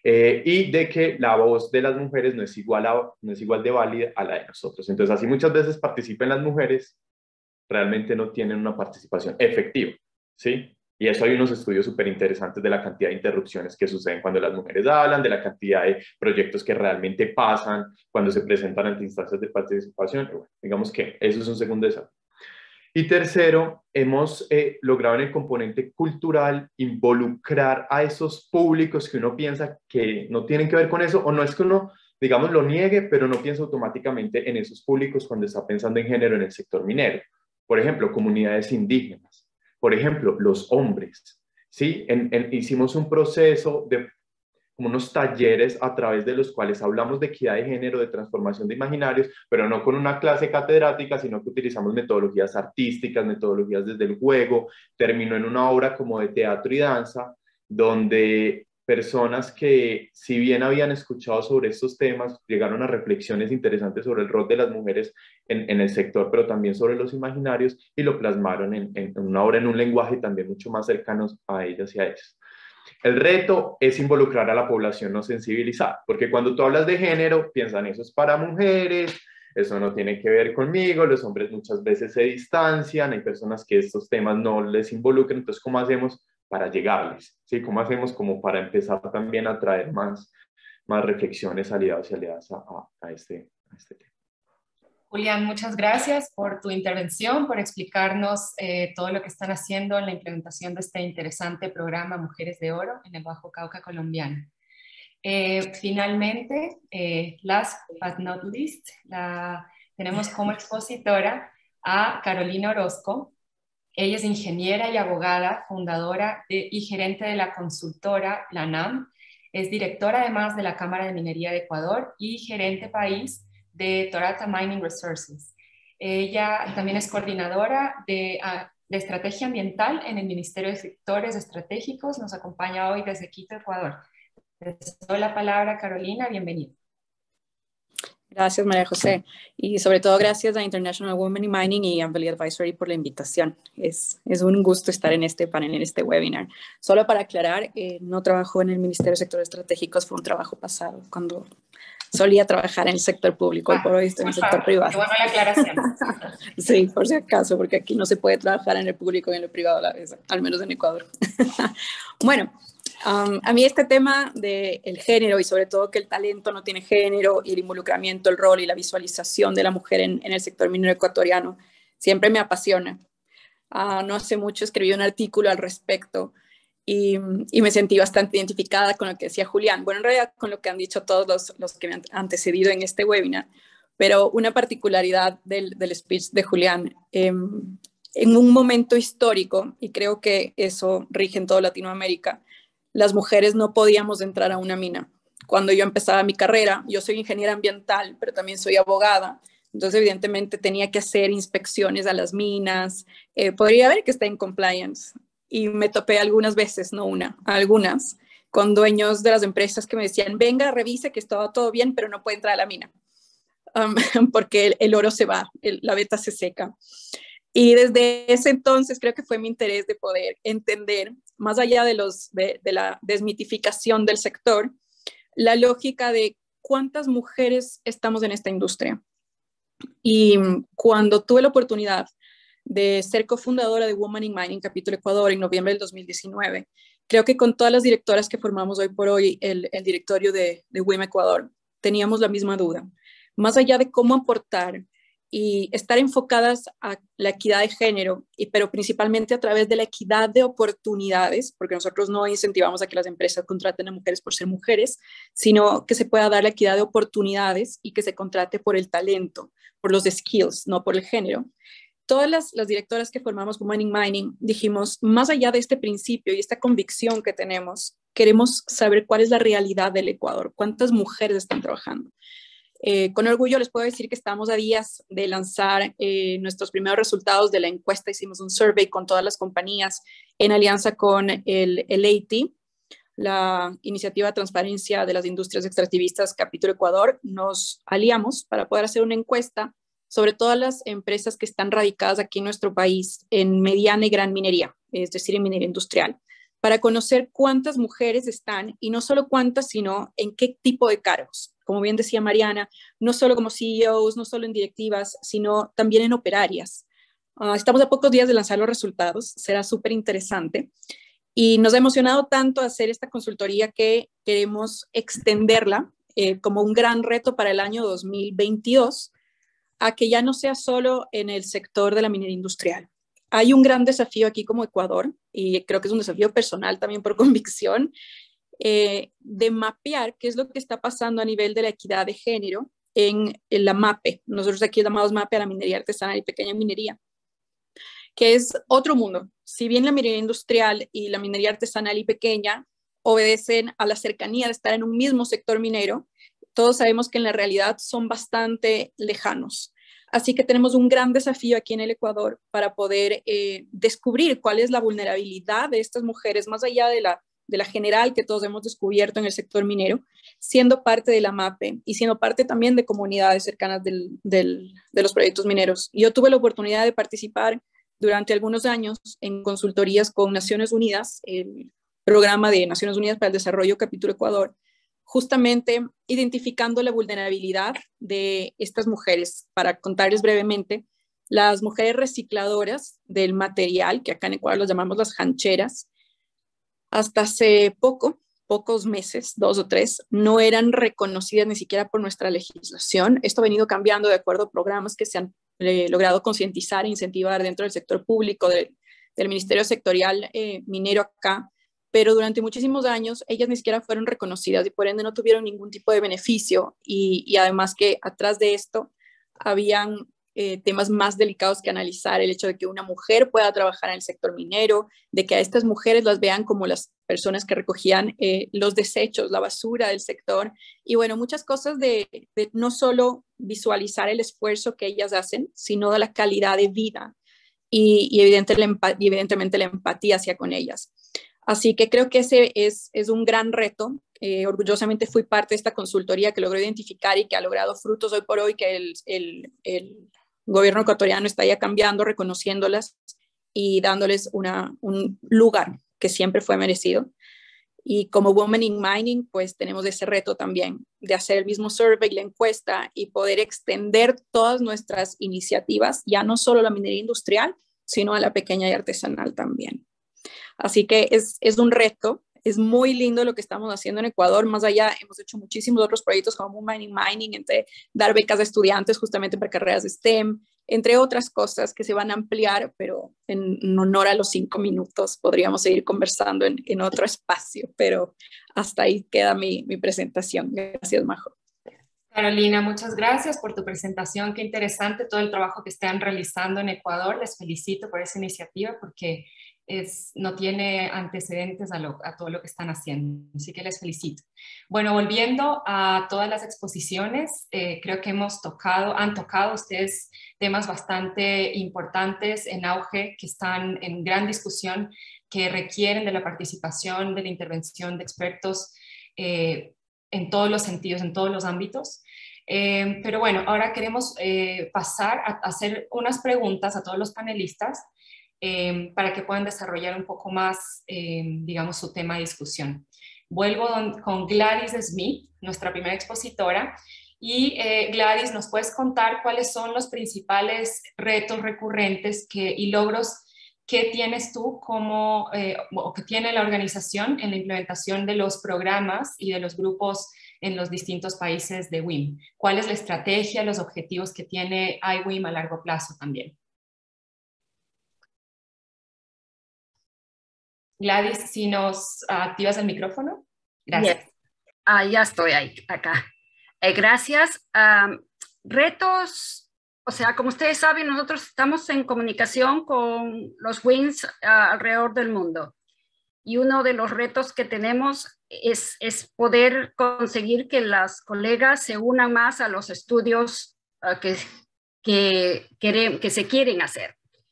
y de que la voz de las mujeres no es igual de válida a la de nosotros. Entonces, así muchas veces participen las mujeres, realmente no tienen una participación efectiva, ¿sí? Y eso hay unos estudios súper interesantes de la cantidad de interrupciones que suceden cuando las mujeres hablan, de la cantidad de proyectos que realmente pasan cuando se presentan ante instancias de participación. Bueno, digamos que eso es un segundo desafío. Y tercero, hemos logrado en el componente cultural involucrar a esos públicos que uno piensa que no tienen que ver con eso, o no es que uno, digamos, lo niegue, pero no piensa automáticamente en esos públicos cuando está pensando en género en el sector minero. Por ejemplo, comunidades indígenas, por ejemplo, los hombres, ¿sí? Hicimos un proceso de como unos talleres a través de los cuales hablamos de equidad de género, de transformación de imaginarios, pero no con una clase catedrática, sino que utilizamos metodologías artísticas, metodologías desde el juego. Terminó en una obra como de teatro y danza, donde personas que, si bien habían escuchado sobre estos temas, llegaron a reflexiones interesantes sobre el rol de las mujeres en el sector, pero también sobre los imaginarios, y lo plasmaron en una obra, en un lenguaje también mucho más cercano a ellas y a ellos. El reto es involucrar a la población no sensibilizada, porque cuando tú hablas de género, piensan eso es para mujeres, eso no tiene que ver conmigo, los hombres muchas veces se distancian, hay personas que estos temas no les involucran. Entonces, ¿cómo hacemos para llegarles? ¿Sí? ¿Cómo hacemos como para empezar también a traer más reflexiones, aliados y aliadas a este tema?
Julián, muchas gracias por tu intervención, por explicarnos todo lo que están haciendo en la implementación de este interesante programa Mujeres de Oro en el Bajo Cauca colombiano. Finalmente, last but not least, tenemos como expositora a Carolina Orozco. Ella es ingeniera y abogada, fundadora y gerente de la consultora La NAM. Es directora además de la Cámara de Minería de Ecuador y gerente país de Torata Mining Resources. Ella también es coordinadora de estrategia ambiental en el Ministerio de Sectores Estratégicos. Nos acompaña hoy desde Quito, Ecuador. Les doy la palabra a Carolina, bienvenida.
Gracias, María José. Y sobre todo gracias a International Women in Mining y Amberley Advisory por la invitación. Es un gusto estar en este panel, en este webinar. Solo para aclarar, no trabajo en el Ministerio de Sectores Estratégicos, fue un trabajo pasado, cuando solía trabajar en el sector público, y por hoy estoy en el sector privado.
Qué buena la aclaración.
Sí, por si acaso, porque aquí no se puede trabajar en el público y en el privado a la vez, al menos en Ecuador. Bueno, a mí este tema del género y sobre todo que el talento no tiene género y el involucramiento, el rol y la visualización de la mujer en el sector minero ecuatoriano siempre me apasiona. No hace mucho escribí un artículo al respecto y me sentí bastante identificada con lo que decía Julián. Bueno, en realidad con lo que han dicho todos los que me han antecedido en este webinar, pero una particularidad del speech de Julián, en un momento histórico, y creo que eso rige en toda Latinoamérica, las mujeres no podíamos entrar a una mina. Cuando yo empezaba mi carrera, yo soy ingeniera ambiental, pero también soy abogada, entonces evidentemente tenía que hacer inspecciones a las minas, podría ver que está en compliance, y me topé algunas veces, no una, algunas, con dueños de las empresas que me decían, venga, revise que estaba todo bien, pero no puede entrar a la mina, porque el oro se va, la veta se seca. Y desde ese entonces creo que fue mi interés de poder entender, más allá de la desmitificación del sector, la lógica de cuántas mujeres estamos en esta industria. Y cuando tuve la oportunidad de ser cofundadora de Women in Mining Capítulo Ecuador en noviembre del 2019, creo que con todas las directoras que formamos hoy por hoy el directorio de WIM Ecuador, teníamos la misma duda. Más allá de cómo aportar y estar enfocadas a la equidad de género, pero principalmente a través de la equidad de oportunidades, porque nosotros no incentivamos a que las empresas contraten a mujeres por ser mujeres, sino que se pueda dar la equidad de oportunidades y que se contrate por el talento, por los skills, no por el género. Todas las directoras que formamos Women in Mining dijimos, más allá de este principio y esta convicción que tenemos, queremos saber cuál es la realidad del Ecuador, cuántas mujeres están trabajando. Con orgullo les puedo decir que estamos a días de lanzar nuestros primeros resultados de la encuesta. Hicimos un survey con todas las compañías en alianza con el AT, la Iniciativa de Transparencia de las Industrias Extractivistas Capítulo Ecuador. Nos aliamos para poder hacer una encuesta sobre todas las empresas que están radicadas aquí en nuestro país en mediana y gran minería, es decir, en minería industrial, para conocer cuántas mujeres están y no solo cuántas, sino en qué tipo de cargos. Como bien decía Mariana, no solo como CEOs, no solo en directivas, sino también en operarias. Estamos a pocos días de lanzar los resultados, será súper interesante. Y nos ha emocionado tanto hacer esta consultoría que queremos extenderla como un gran reto para el año 2022, a que ya no sea solo en el sector de la minería industrial. Hay un gran desafío aquí como Ecuador, y creo que es un desafío personal también por convicción, de mapear qué es lo que está pasando a nivel de la equidad de género en la MAPE. Nosotros aquí llamamos MAPE a la minería artesanal y pequeña minería, que es otro mundo. Si bien la minería industrial y la minería artesanal y pequeña obedecen a la cercanía de estar en un mismo sector minero, todos sabemos que en la realidad son bastante lejanos. Así que tenemos un gran desafío aquí en el Ecuador para poder descubrir cuál es la vulnerabilidad de estas mujeres, más allá de la general que todos hemos descubierto en el sector minero, siendo parte de la MAPE y siendo parte también de comunidades cercanas de los proyectos mineros. Yo tuve la oportunidad de participar durante algunos años en consultorías con Naciones Unidas, el programa de Naciones Unidas para el Desarrollo Capítulo Ecuador, justamente identificando la vulnerabilidad de estas mujeres. Para contarles brevemente, las mujeres recicladoras del material, que acá en Ecuador los llamamos las jancheras, hasta hace pocos meses, 2 o 3, no eran reconocidas ni siquiera por nuestra legislación. Esto ha venido cambiando de acuerdo a programas que se han logrado concientizar e incentivar dentro del sector público, del Ministerio Sectorial Minero acá, pero durante muchísimos años ellas ni siquiera fueron reconocidas y por ende no tuvieron ningún tipo de beneficio y además que atrás de esto habían temas más delicados que analizar, el hecho de que una mujer pueda trabajar en el sector minero, de que a estas mujeres las vean como las personas que recogían los desechos, la basura del sector, y bueno, muchas cosas de no solo visualizar el esfuerzo que ellas hacen, sino de la calidad de vida y evidentemente la empatía hacia con ellas. Así que creo que ese es un gran reto. Orgullosamente fui parte de esta consultoría que logró identificar y que ha logrado frutos hoy por hoy, que el gobierno ecuatoriano está ya cambiando, reconociéndolas y dándoles un lugar que siempre fue merecido. Y como Women in Mining, pues tenemos ese reto también de hacer el mismo survey, la encuesta y poder extender todas nuestras iniciativas, ya no solo a la minería industrial, sino a la pequeña y artesanal también. Así que es un reto, es muy lindo lo que estamos haciendo en Ecuador. Más allá, hemos hecho muchísimos otros proyectos como Women in Mining, entre dar becas a estudiantes justamente para carreras de STEM, entre otras cosas que se van a ampliar, pero en honor a los 5 minutos podríamos seguir conversando en otro espacio, pero hasta ahí queda mi presentación. Gracias, Majo.
Carolina, muchas gracias por tu presentación. Qué interesante todo el trabajo que están realizando en Ecuador. Les felicito por esa iniciativa porque no tiene antecedentes a todo lo que están haciendo. Así que les felicito. Bueno, volviendo a todas las exposiciones, creo que han tocado ustedes temas bastante importantes en auge, que están en gran discusión, que requieren de la participación, de la intervención de expertos en todos los sentidos, en todos los ámbitos. Pero bueno, ahora queremos pasar a hacer unas preguntas a todos los panelistas para que puedan desarrollar un poco más, digamos, su tema de discusión. Vuelvo con Gladys Smith, nuestra primera expositora, y Gladys, ¿nos puedes contar cuáles son los principales retos recurrentes y logros que tienes tú o que tiene la organización en la implementación de los programas y de los grupos en los distintos países de WIM? ¿Cuál es la estrategia, los objetivos que tiene iWIM a largo plazo también? Gladys, si nos activas el micrófono. Gracias.
Yes. Ya estoy acá. Gracias. Retos, o sea, como ustedes saben, nosotros estamos en comunicación con los WIMs alrededor del mundo. Y uno de los retos que tenemos es poder conseguir que las colegas se unan más a los estudios que se quieren hacer.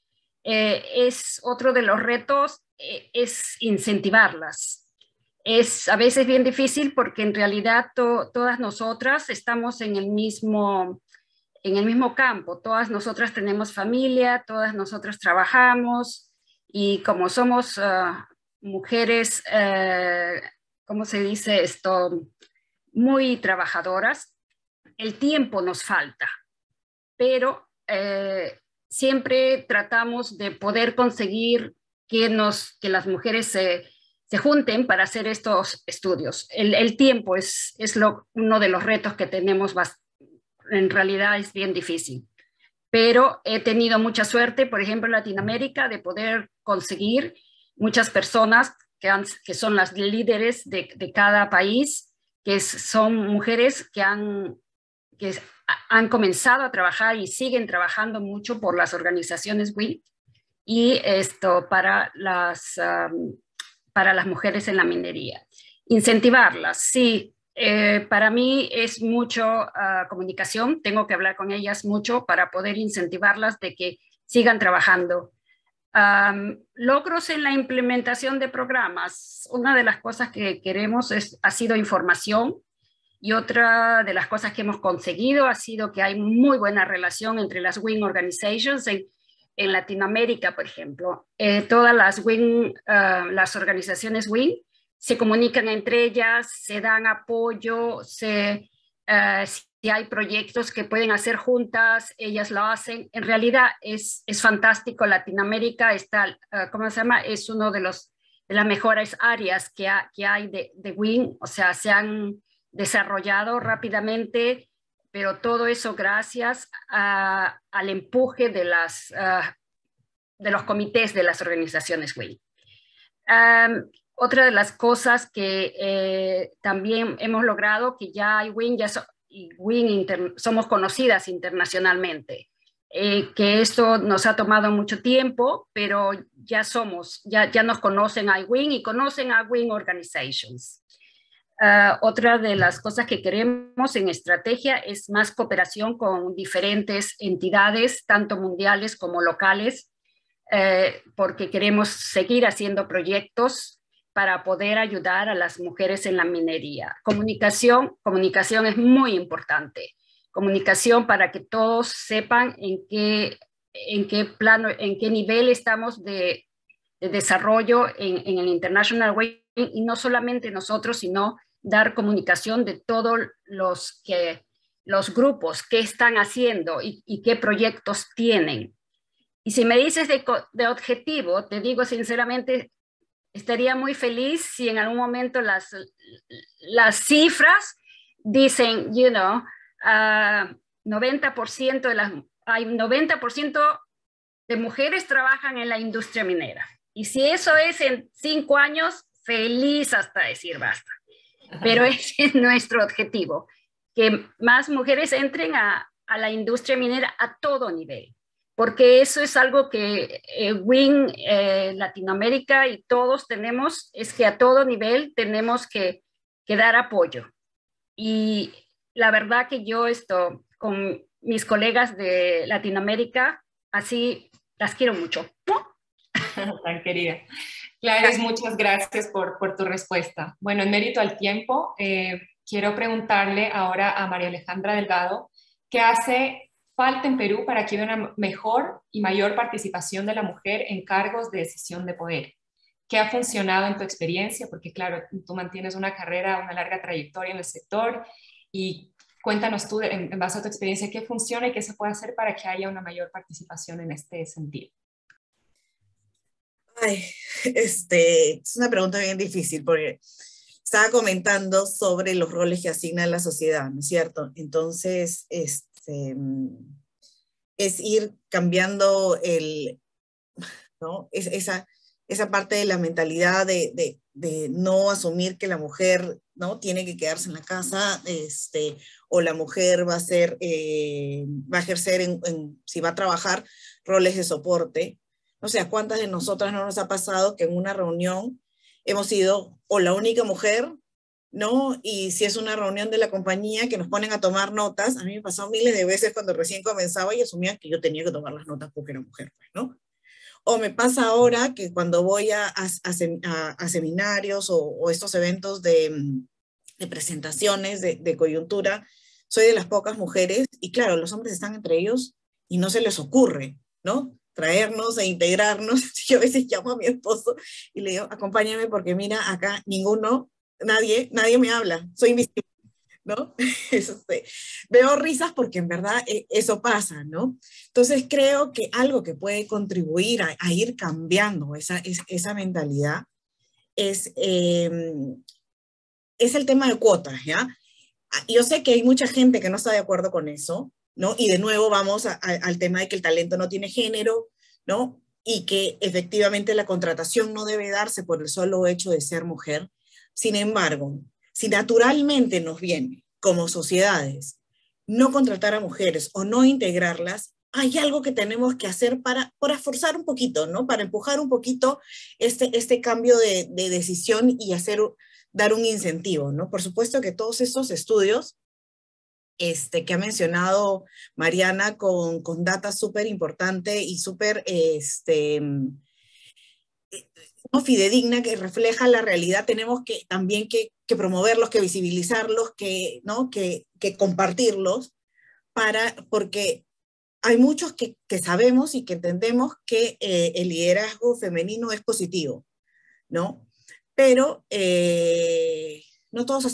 Es otro de los retos, es incentivarlas. Es a veces bien difícil porque en realidad todas nosotras estamos en el mismo campo. Todas nosotras tenemos familia, todas nosotras trabajamos y como somos mujeres, ¿cómo se dice esto? Muy trabajadoras, el tiempo nos falta, pero siempre tratamos de poder conseguir que las mujeres se junten para hacer estos estudios. El tiempo es uno de los retos que tenemos, en realidad es bien difícil. Pero he tenido mucha suerte, por ejemplo, en Latinoamérica, de poder conseguir muchas personas que son las líderes de cada país, que son mujeres que han comenzado a trabajar y siguen trabajando mucho por las organizaciones WIM y esto para las mujeres en la minería. Incentivarlas, sí. Para mí es mucho comunicación, tengo que hablar con ellas mucho para poder incentivarlas de que sigan trabajando. Logros en la implementación de programas. Una de las cosas que queremos ha sido información y otra de las cosas que hemos conseguido ha sido que hay muy buena relación entre las WIM organizations en Latinoamérica, por ejemplo. Todas las WIM, las organizaciones WIM se comunican entre ellas, se dan apoyo, si hay proyectos que pueden hacer juntas, ellas lo hacen. En realidad es fantástico. Latinoamérica está, ¿cómo se llama? Es uno de las mejores áreas que hay de WIM, o sea, se han desarrollado rápidamente, pero todo eso gracias al empuje de los comités de las organizaciones WIM. Otra de las cosas que también hemos logrado, que ya hay WIM, somos conocidas internacionalmente. que esto nos ha tomado mucho tiempo, pero ya nos conocen a IWIN y conocen a IWIN Organizations. Otra de las cosas que queremos en estrategia es más cooperación con diferentes entidades, tanto mundiales como locales, porque queremos seguir haciendo proyectos para poder ayudar a las mujeres en la minería. Comunicación es muy importante. Comunicación para que todos sepan en qué plano, en qué nivel estamos de desarrollo en el International Way, y no solamente nosotros, sino dar comunicación de todos los grupos, qué están haciendo y qué proyectos tienen. Y si me dices de objetivo, te digo sinceramente, estaría muy feliz si en algún momento las cifras dicen, 90% de mujeres trabajan en la industria minera. Y si eso es en 5 años, feliz hasta decir basta. Pero ese es nuestro objetivo, que más mujeres entren a la industria minera a todo nivel, porque eso es algo que WIN Latinoamérica y todos tenemos, es que a todo nivel tenemos que dar apoyo. Y la verdad que yo con mis colegas de Latinoamérica, así las quiero mucho.
Tan querida. Gladys, muchas gracias por tu respuesta. Bueno, en mérito al tiempo, quiero preguntarle ahora a María Alejandra Delgado, ¿qué hace falta en Perú para que haya una mejor y mayor participación de la mujer en cargos de decisión de poder? ¿Qué ha funcionado en tu experiencia? Porque claro, tú mantienes una carrera, una larga trayectoria en el sector, y cuéntanos tú, en base a tu experiencia, qué funciona y qué se puede hacer para que haya una mayor participación en este sentido.
Ay, es una pregunta bien difícil porque estaba comentando sobre los roles que asigna la sociedad, ¿no es cierto? Entonces, es ir cambiando ¿no? esa parte de la mentalidad de no asumir que la mujer, ¿no?, tiene que quedarse en la casa, o la mujer va a ejercer, si va a trabajar, roles de soporte. O sea, ¿cuántas de nosotras no nos ha pasado que en una reunión hemos sido o la única mujer, ¿no? Y si es una reunión de la compañía que nos ponen a tomar notas, a mí me pasó miles de veces cuando recién comenzaba y asumían que yo tenía que tomar las notas porque era mujer, ¿no? O me pasa ahora que cuando voy a seminarios o estos eventos de presentaciones de coyuntura, soy de las pocas mujeres, y claro, los hombres están entre ellos y no se les ocurre, ¿no?, traernos e integrarnos. Yo a veces llamo a mi esposo y le digo, acompáñame porque mira, acá nadie me habla, soy invisible, ¿no? Veo risas porque en verdad eso pasa, ¿no? Entonces creo que algo que puede contribuir a ir cambiando esa mentalidad es el tema de cuotas, ¿ya? Yo sé que hay mucha gente que no está de acuerdo con eso, ¿no? Y de nuevo vamos al tema de que el talento no tiene género, ¿no? Y que efectivamente la contratación no debe darse por el solo hecho de ser mujer. Sin embargo, si naturalmente nos viene como sociedades no contratar a mujeres o no integrarlas, hay algo que tenemos que hacer para forzar un poquito, ¿no? Para empujar un poquito este cambio de decisión y dar un incentivo, ¿no? Por supuesto que todos estos estudios que ha mencionado Mariana con data súper importante y súper no fidedigna, que refleja la realidad, tenemos que también que promoverlos, que visibilizarlos, ¿no?, que compartirlos, porque hay muchos que sabemos y que entendemos que el liderazgo femenino es positivo, ¿no? Pero no todos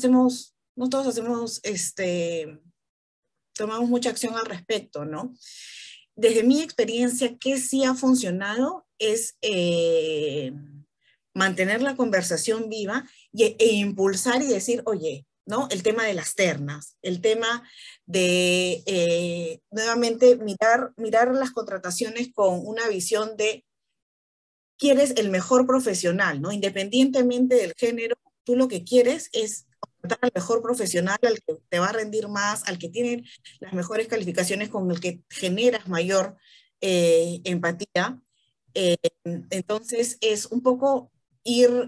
tomamos mucha acción al respecto, ¿no? Desde mi experiencia, ¿qué sí ha funcionado? Es mantener la conversación viva e impulsar y decir, oye, ¿no?, el tema de las ternas, el tema de nuevamente mirar las contrataciones con una visión de quieres el mejor profesional, ¿no? Independientemente del género, tú lo que quieres es contratar al mejor profesional, al que te va a rendir más, al que tiene las mejores calificaciones, con el que generas mayor empatía. Entonces es un poco ir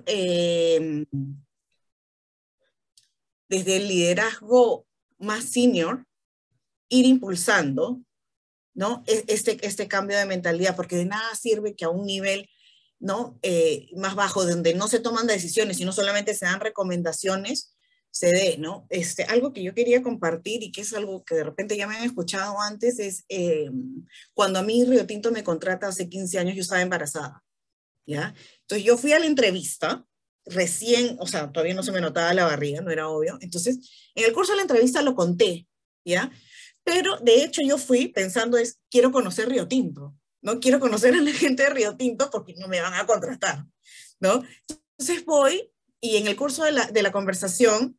desde el liderazgo más senior, ir impulsando, ¿no? Este cambio de mentalidad, porque de nada sirve que a un nivel, ¿no? Más bajo, donde no se toman decisiones, sino solamente se dan recomendaciones, se dé, ¿no? Algo que yo quería compartir y que es algo que de repente ya me han escuchado antes, es cuando a mí Río Tinto me contrata hace 15 años, yo estaba embarazada, ¿ya? Entonces yo fui a la entrevista, recién, o sea, todavía no se me notaba la barriga, no era obvio. Entonces, en el curso de la entrevista lo conté, ¿ya? Pero de hecho yo fui pensando quiero conocer Río Tinto, ¿no? Quiero conocer a la gente de Río Tinto porque no me van a contratar, ¿no? Entonces voy y en el curso de la conversación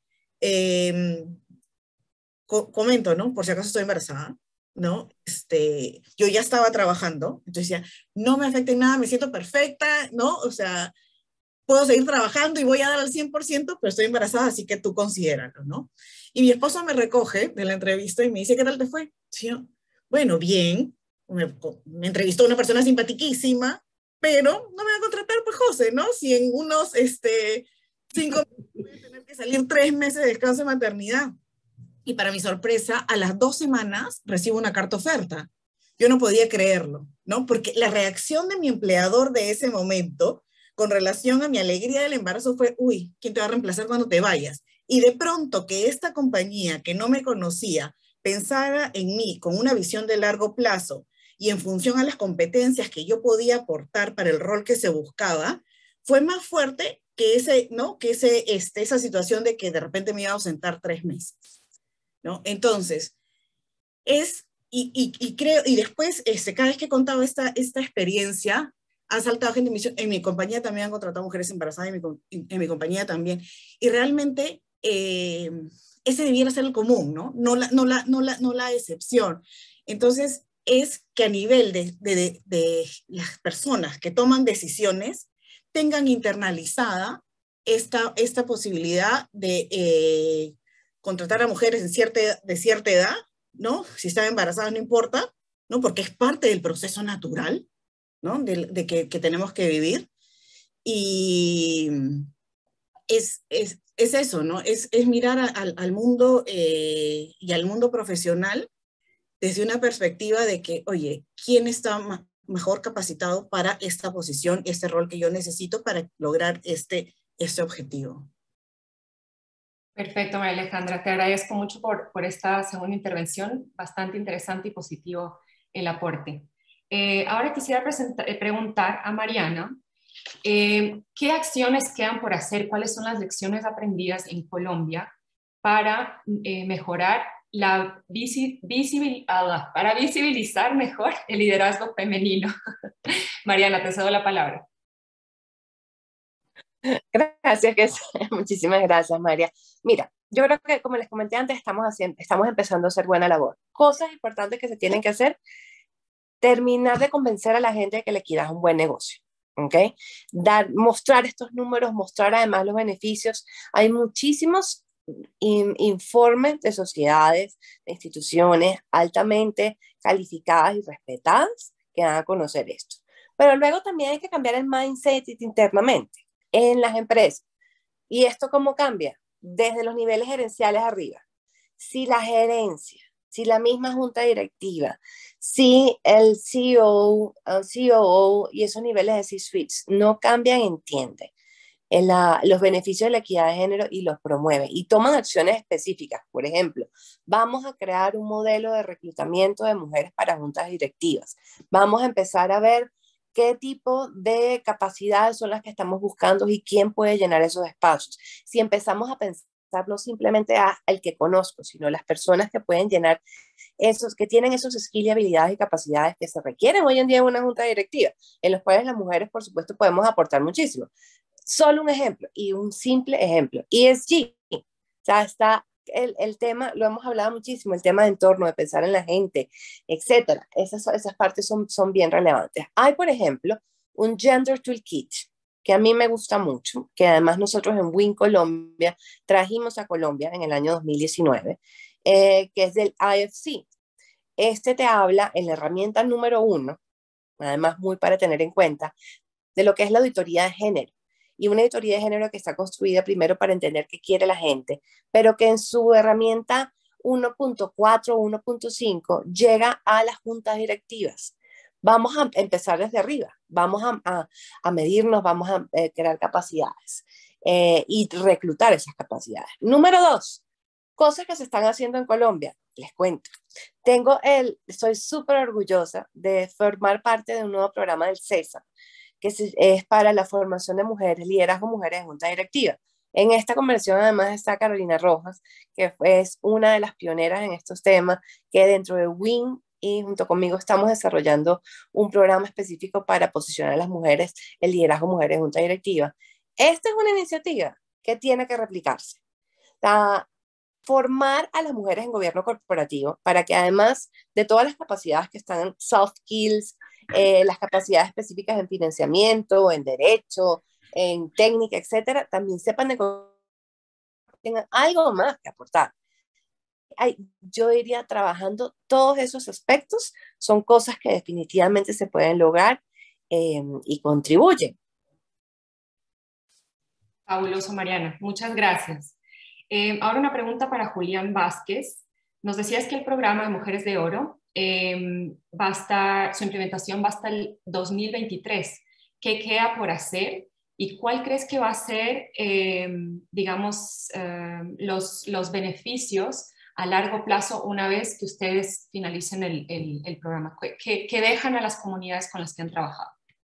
comento, ¿no? Por si acaso estoy embarazada, ¿no? Yo ya estaba trabajando, entonces decía, no me afecta en nada, me siento perfecta, ¿no? O sea, puedo seguir trabajando y voy a dar al 100%, pero estoy embarazada, así que tú considéralo, ¿no? Y mi esposo me recoge de la entrevista y me dice, ¿qué tal te fue? Sí, bueno, bien, me entrevistó una persona simpatiquísima, pero no me va a contratar, pues José, ¿no? Si en unos 5 meses voy a tener que salir 3 meses de descanso de maternidad. Y para mi sorpresa, a las 2 semanas recibo una carta oferta. Yo no podía creerlo, ¿no? Porque la reacción de mi empleador de ese momento con relación a mi alegría del embarazo fue, uy, ¿quién te va a reemplazar cuando te vayas? Y de pronto que esta compañía que no me conocía pensara en mí con una visión de largo plazo y en función a las competencias que yo podía aportar para el rol que se buscaba, fue más fuerte que ¿no? Que esa situación de que de repente me iba a ausentar 3 meses, ¿no? Entonces, creo, y después, cada vez que he contado esta experiencia, ha saltado gente, en mi compañía también han contratado mujeres embarazadas, en mi compañía también, y realmente ese debiera ser el común, ¿no? No la excepción. Entonces, es que a nivel de las personas que toman decisiones, tengan internalizada esta posibilidad de contratar a mujeres de cierta edad, ¿no? Si están embarazadas no importa, ¿no? Porque es parte del proceso natural, ¿no? Que tenemos que vivir. Y es eso, ¿no? Es mirar al mundo y al mundo profesional desde una perspectiva de que, oye, ¿quién está mejor capacitado para esta posición, este rol que yo necesito para lograr este objetivo?
Perfecto, María Alejandra. Te agradezco mucho por esta segunda intervención, bastante interesante y positivo el aporte. Ahora quisiera preguntar a Mariana, ¿qué acciones quedan por hacer? ¿Cuáles son las lecciones aprendidas en Colombia para mejorar para visibilizar mejor el liderazgo femenino? Mariana, te cedo la palabra.
Gracias, muchísimas gracias, María. Mira, yo creo que, como les comenté antes, estamos empezando a hacer buena labor. Cosas importantes que se tienen que hacer: terminar de convencer a la gente de que la equidad es un buen negocio, ¿ok? Mostrar estos números, mostrar además los beneficios. Hay muchísimos informes de sociedades, de instituciones altamente calificadas y respetadas que dan a conocer esto. Pero luego también hay que cambiar el mindset internamente en las empresas. ¿Y esto cómo cambia? Desde los niveles gerenciales arriba. Si la gerencia, si la misma junta directiva, si el CEO, el COO y esos niveles de C-suites no cambian, entienden los beneficios de la equidad de género y los promueven y toman acciones específicas. Por ejemplo, vamos a crear un modelo de reclutamiento de mujeres para juntas directivas. Vamos a empezar a ver qué tipo de capacidades son las que estamos buscando y quién puede llenar esos espacios. Si empezamos a pensar no simplemente al que conozco, sino las personas que pueden llenar que tienen esos skills y habilidades y capacidades que se requieren hoy en día en una junta directiva, en los cuales las mujeres, por supuesto, podemos aportar muchísimo. Solo un ejemplo, y un simple ejemplo, ESG, o sea, está el tema, lo hemos hablado muchísimo, el tema de entorno, de pensar en la gente, etcétera. Esas partes son bien relevantes. Hay, por ejemplo, un Gender Toolkit, que a mí me gusta mucho, que además nosotros en WIN Colombia trajimos a Colombia en el año 2019, que es del IFC. Este te habla en la herramienta número 1, además muy para tener en cuenta, de lo que es la auditoría de género. Y una auditoría de género que está construida primero para entender qué quiere la gente, pero que en su herramienta 1.4 o 1.5 llega a las juntas directivas. Vamos a empezar desde arriba, vamos a medirnos, vamos a crear capacidades y reclutar esas capacidades. Número 2, cosas que se están haciendo en Colombia. Les cuento. Soy súper orgullosa de formar parte de un nuevo programa del CESA, que es para la formación de mujeres, liderazgo mujeres en junta directiva. En esta conversación además está Carolina Rojas, que es una de las pioneras en estos temas, que dentro de WIN y junto conmigo estamos desarrollando un programa específico para posicionar a las mujeres, el liderazgo mujeres en junta directiva. Esta es una iniciativa que tiene que replicarse. Formar a las mujeres en gobierno corporativo para que además de todas las capacidades que están en soft skills, las capacidades específicas en financiamiento, en derecho, en técnica, etcétera, también sepan de que tengan algo más que aportar. Yo diría, trabajando todos esos aspectos, son cosas que definitivamente se pueden lograr y contribuyen.
Fabuloso, Mariana. Muchas gracias. Ahora una pregunta para Julián Vázquez. Nos decías que el programa de Mujeres de Oro su implementación va hasta el 2023. ¿Qué queda por hacer? ¿Y cuál crees que va a ser, digamos, los beneficios a largo plazo una vez que ustedes finalicen el programa? ¿Qué dejan a las comunidades con las que han trabajado?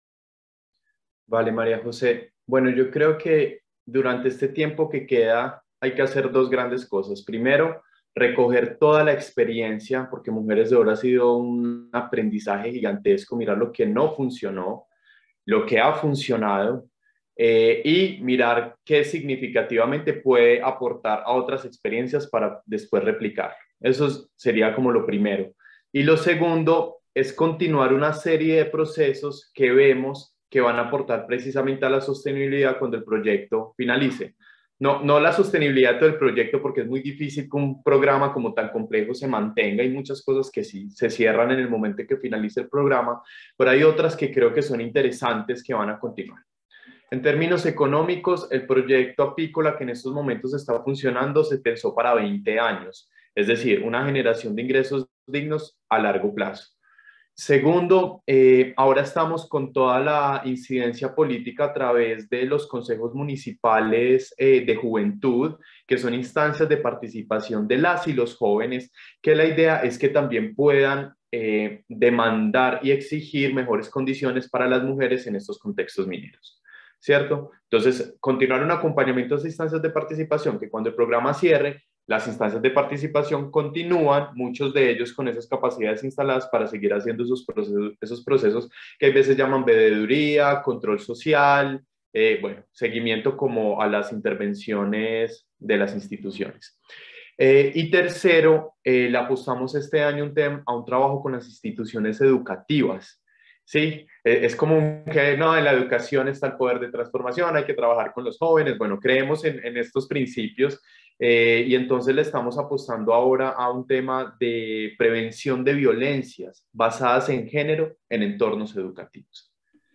Vale, María José. Bueno, yo creo que durante este tiempo que queda hay que hacer dos grandes cosas. Primero, recoger toda la experiencia, porque Mujeres de Oro ha sido un aprendizaje gigantesco, mirar lo que no funcionó, lo que ha funcionado y mirar qué significativamente puede aportar a otras experiencias para después replicar. Eso sería como lo primero. Y lo segundo es continuar una serie de procesos que vemos que van a aportar precisamente a la sostenibilidad cuando el proyecto finalice. No la sostenibilidad del proyecto, porque es muy difícil que un programa como tan complejo se mantenga. Hay muchas cosas que sí se cierran en el momento en que finalice el programa, pero hay otras que creo que son interesantes que van a continuar. En términos económicos, el proyecto apícola que en estos momentos está funcionando se pensó para 20 años, es decir, una generación de ingresos dignos a largo plazo. Segundo, ahora estamos con toda la incidencia política a través de los consejos municipales de juventud, que son instancias de participación de las y los jóvenes, que la idea es que también puedan demandar y exigir mejores condiciones para las mujeres en estos contextos mineros, ¿cierto? Entonces, continuar un acompañamiento a esas instancias de participación, que cuando el programa cierre, las instancias de participación continúan, muchos de ellos con esas capacidades instaladas para seguir haciendo esos procesos que a veces llaman veeduría, control social, seguimiento como a las intervenciones de las instituciones. Y tercero, le apostamos este año a un trabajo con las instituciones educativas. Sí, es como que no, en la educación está el poder de transformación, hay que trabajar con los jóvenes. Bueno, creemos en estos principios y entonces le estamos apostando ahora a un tema de prevención de violencias basadas en género en entornos educativos.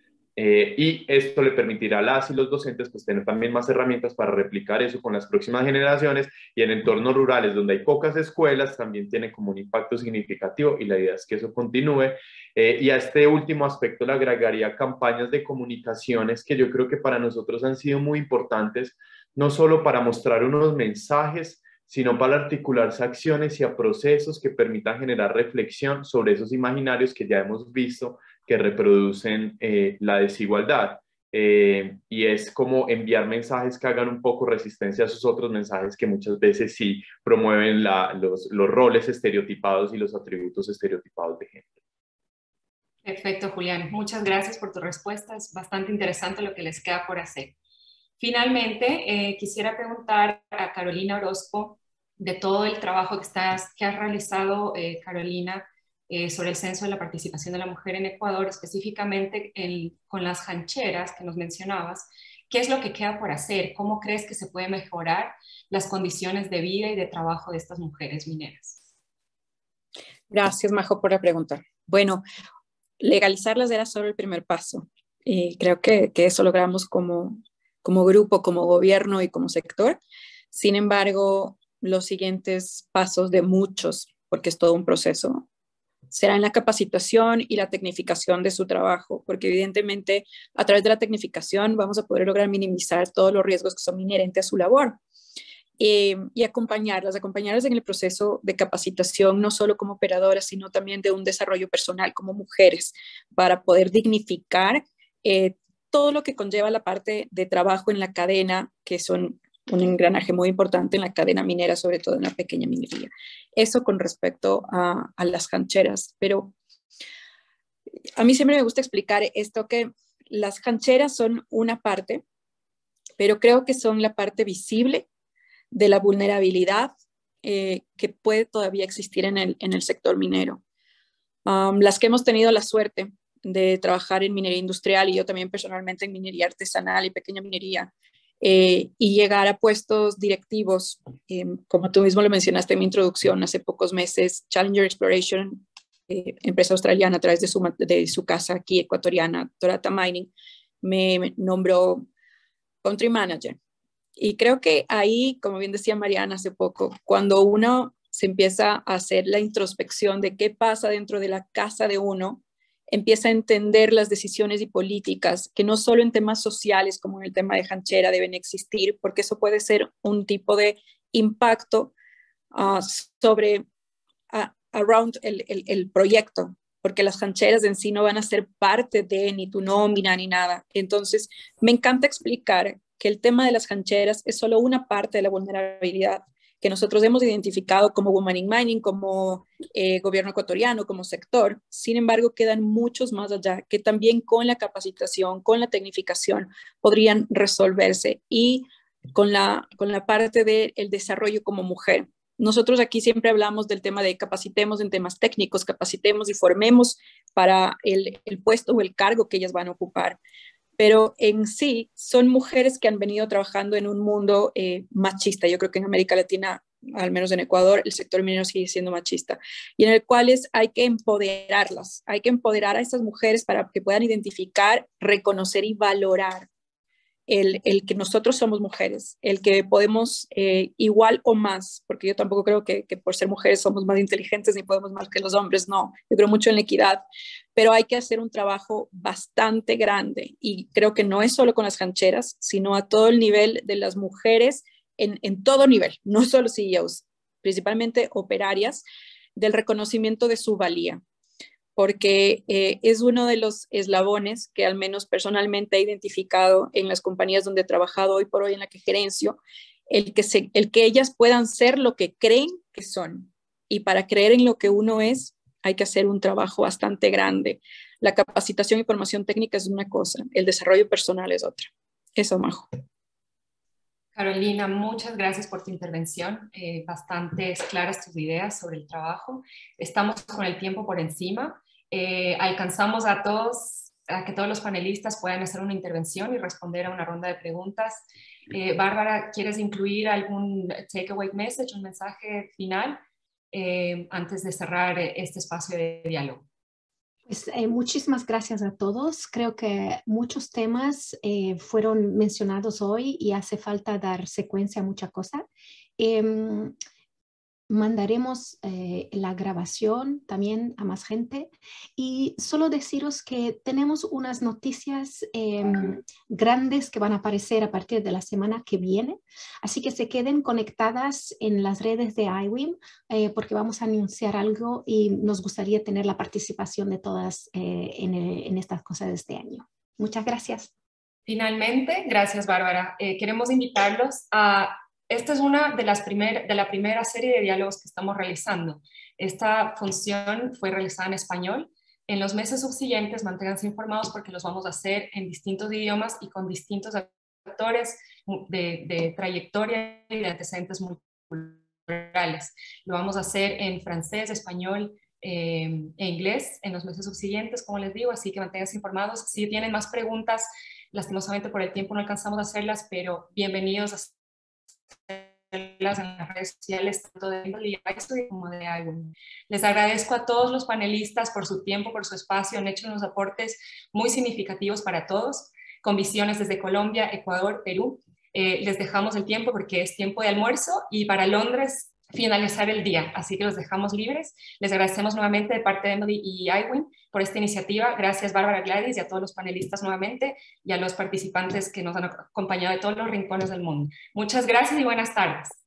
Y esto le permitirá a las y los docentes pues tener también más herramientas para replicar eso con las próximas generaciones, y en entornos rurales donde hay pocas escuelas también tiene como un impacto significativo, y la idea es que eso continúe. Y a este último aspecto le agregaría campañas de comunicaciones que yo creo que para nosotros han sido muy importantes, no solo para mostrar unos mensajes, sino para articularse a acciones y a procesos que permitan generar reflexión sobre esos imaginarios que ya hemos visto que reproducen la desigualdad. Y es como enviar mensajes que hagan un poco resistencia a esos otros mensajes que muchas veces sí promueven los roles estereotipados y los atributos estereotipados de género.
Perfecto, Julián. Muchas gracias por tu respuesta. Es bastante interesante lo que les queda por hacer. Finalmente, quisiera preguntar a Carolina Orozco de todo el trabajo que has realizado, Carolina, sobre el censo de la participación de la mujer en Ecuador, específicamente con las jancheras que nos mencionabas. ¿Qué es lo que queda por hacer? ¿Cómo crees que se puede mejorar las condiciones de vida y de trabajo de estas mujeres mineras?
Gracias, Majo, por la pregunta. Bueno, legalizarlas era solo el primer paso y creo que eso logramos como grupo, como gobierno y como sector. Sin embargo, los siguientes pasos de muchos, porque es todo un proceso, será en la capacitación y la tecnificación de su trabajo, porque evidentemente a través de la tecnificación vamos a poder lograr minimizar todos los riesgos que son inherentes a su labor. Y acompañarlas en el proceso de capacitación, no solo como operadoras, sino también de un desarrollo personal como mujeres, para poder dignificar todo lo que conlleva la parte de trabajo en la cadena, que son un engranaje muy importante en la cadena minera, sobre todo en la pequeña minería. Eso con respecto a las jancheras. Pero a mí siempre me gusta explicar esto, que las jancheras son una parte, pero creo que son la parte visible de la vulnerabilidad que puede todavía existir en el sector minero. Las que hemos tenido la suerte de trabajar en minería industrial y yo también personalmente en minería artesanal y pequeña minería, y llegar a puestos directivos, como tú mismo lo mencionaste en mi introducción, hace pocos meses, Challenger Exploration, empresa australiana a través de su casa aquí ecuatoriana, Dorata Mining, me nombró Country Manager. Y creo que ahí, como bien decía Mariana hace poco, cuando uno se empieza a hacer la introspección de qué pasa dentro de la casa de uno, empieza a entender las decisiones y políticas que no solo en temas sociales como en el tema de janchera deben existir, porque eso puede ser un tipo de impacto sobre around el proyecto, porque las jancheras en sí no van a ser parte de ni tu nómina ni nada. Entonces, me encanta explicar que el tema de las jancheras es solo una parte de la vulnerabilidad que nosotros hemos identificado como Women in Mining, como gobierno ecuatoriano, como sector. Sin embargo, quedan muchos más allá que también con la capacitación, con la tecnificación, podrían resolverse y con la parte del desarrollo como mujer. Nosotros aquí siempre hablamos del tema de capacitemos en temas técnicos, capacitemos y formemos para el puesto o el cargo que ellas van a ocupar. Pero en sí son mujeres que han venido trabajando en un mundo machista. Yo creo que en América Latina, al menos en Ecuador, el sector minero sigue siendo machista, y en el cual hay que empoderarlas, hay que empoderar a estas mujeres para que puedan identificar, reconocer y valorar el que nosotros somos mujeres, el que podemos igual o más, porque yo tampoco creo que por ser mujeres somos más inteligentes ni podemos más que los hombres, no, yo creo mucho en la equidad, pero hay que hacer un trabajo bastante grande y creo que no es solo con las jancheras, sino a todo el nivel de las mujeres, en todo nivel, no solo CEOs, principalmente operarias, del reconocimiento de su valía, porque es uno de los eslabones que al menos personalmente he identificado en las compañías donde he trabajado hoy por hoy en la que gerencio, el que ellas puedan ser lo que creen que son. Y para creer en lo que uno es, hay que hacer un trabajo bastante grande. La capacitación y formación técnica es una cosa, el desarrollo personal es otra. Eso, Majo.
Carolina, muchas gracias por tu intervención, bastante claras tus ideas sobre el trabajo. Estamos con el tiempo por encima. Alcanzamos a que todos los panelistas puedan hacer una intervención y responder a una ronda de preguntas. Bárbara, ¿quieres incluir algún takeaway message, un mensaje final antes de cerrar este espacio de diálogo?
Pues, muchísimas gracias a todos. Creo que muchos temas fueron mencionados hoy y hace falta dar secuencia a mucha cosa. Mandaremos la grabación también a más gente y solo deciros que tenemos unas noticias grandes que van a aparecer a partir de la semana que viene, así que se queden conectadas en las redes de IWIM porque vamos a anunciar algo y nos gustaría tener la participación de todas en estas cosas de este año. Muchas gracias.
Finalmente, gracias Bárbara. Queremos invitarlos a... Esta es una de la primera serie de diálogos que estamos realizando. Esta función fue realizada en español. En los meses subsiguientes, manténganse informados porque los vamos a hacer en distintos idiomas y con distintos actores de trayectoria y de antecedentes multiculturales. Lo vamos a hacer en francés, español, e inglés en los meses subsiguientes, como les digo, así que manténganse informados. Si tienen más preguntas, lastimosamente por el tiempo no alcanzamos a hacerlas, pero bienvenidos a hacerlas en las redes sociales, tanto de Emily como de iWin. Les agradezco a todos los panelistas por su tiempo, por su espacio, han hecho unos aportes muy significativos para todos, con visiones desde Colombia, Ecuador, Perú. Les dejamos el tiempo porque es tiempo de almuerzo y para Londres finalizar el día, así que los dejamos libres. Les agradecemos nuevamente de parte de Emily y iWin por esta iniciativa. Gracias Bárbara, Gladys y a todos los panelistas nuevamente y a los participantes que nos han acompañado de todos los rincones del mundo. Muchas gracias y buenas tardes.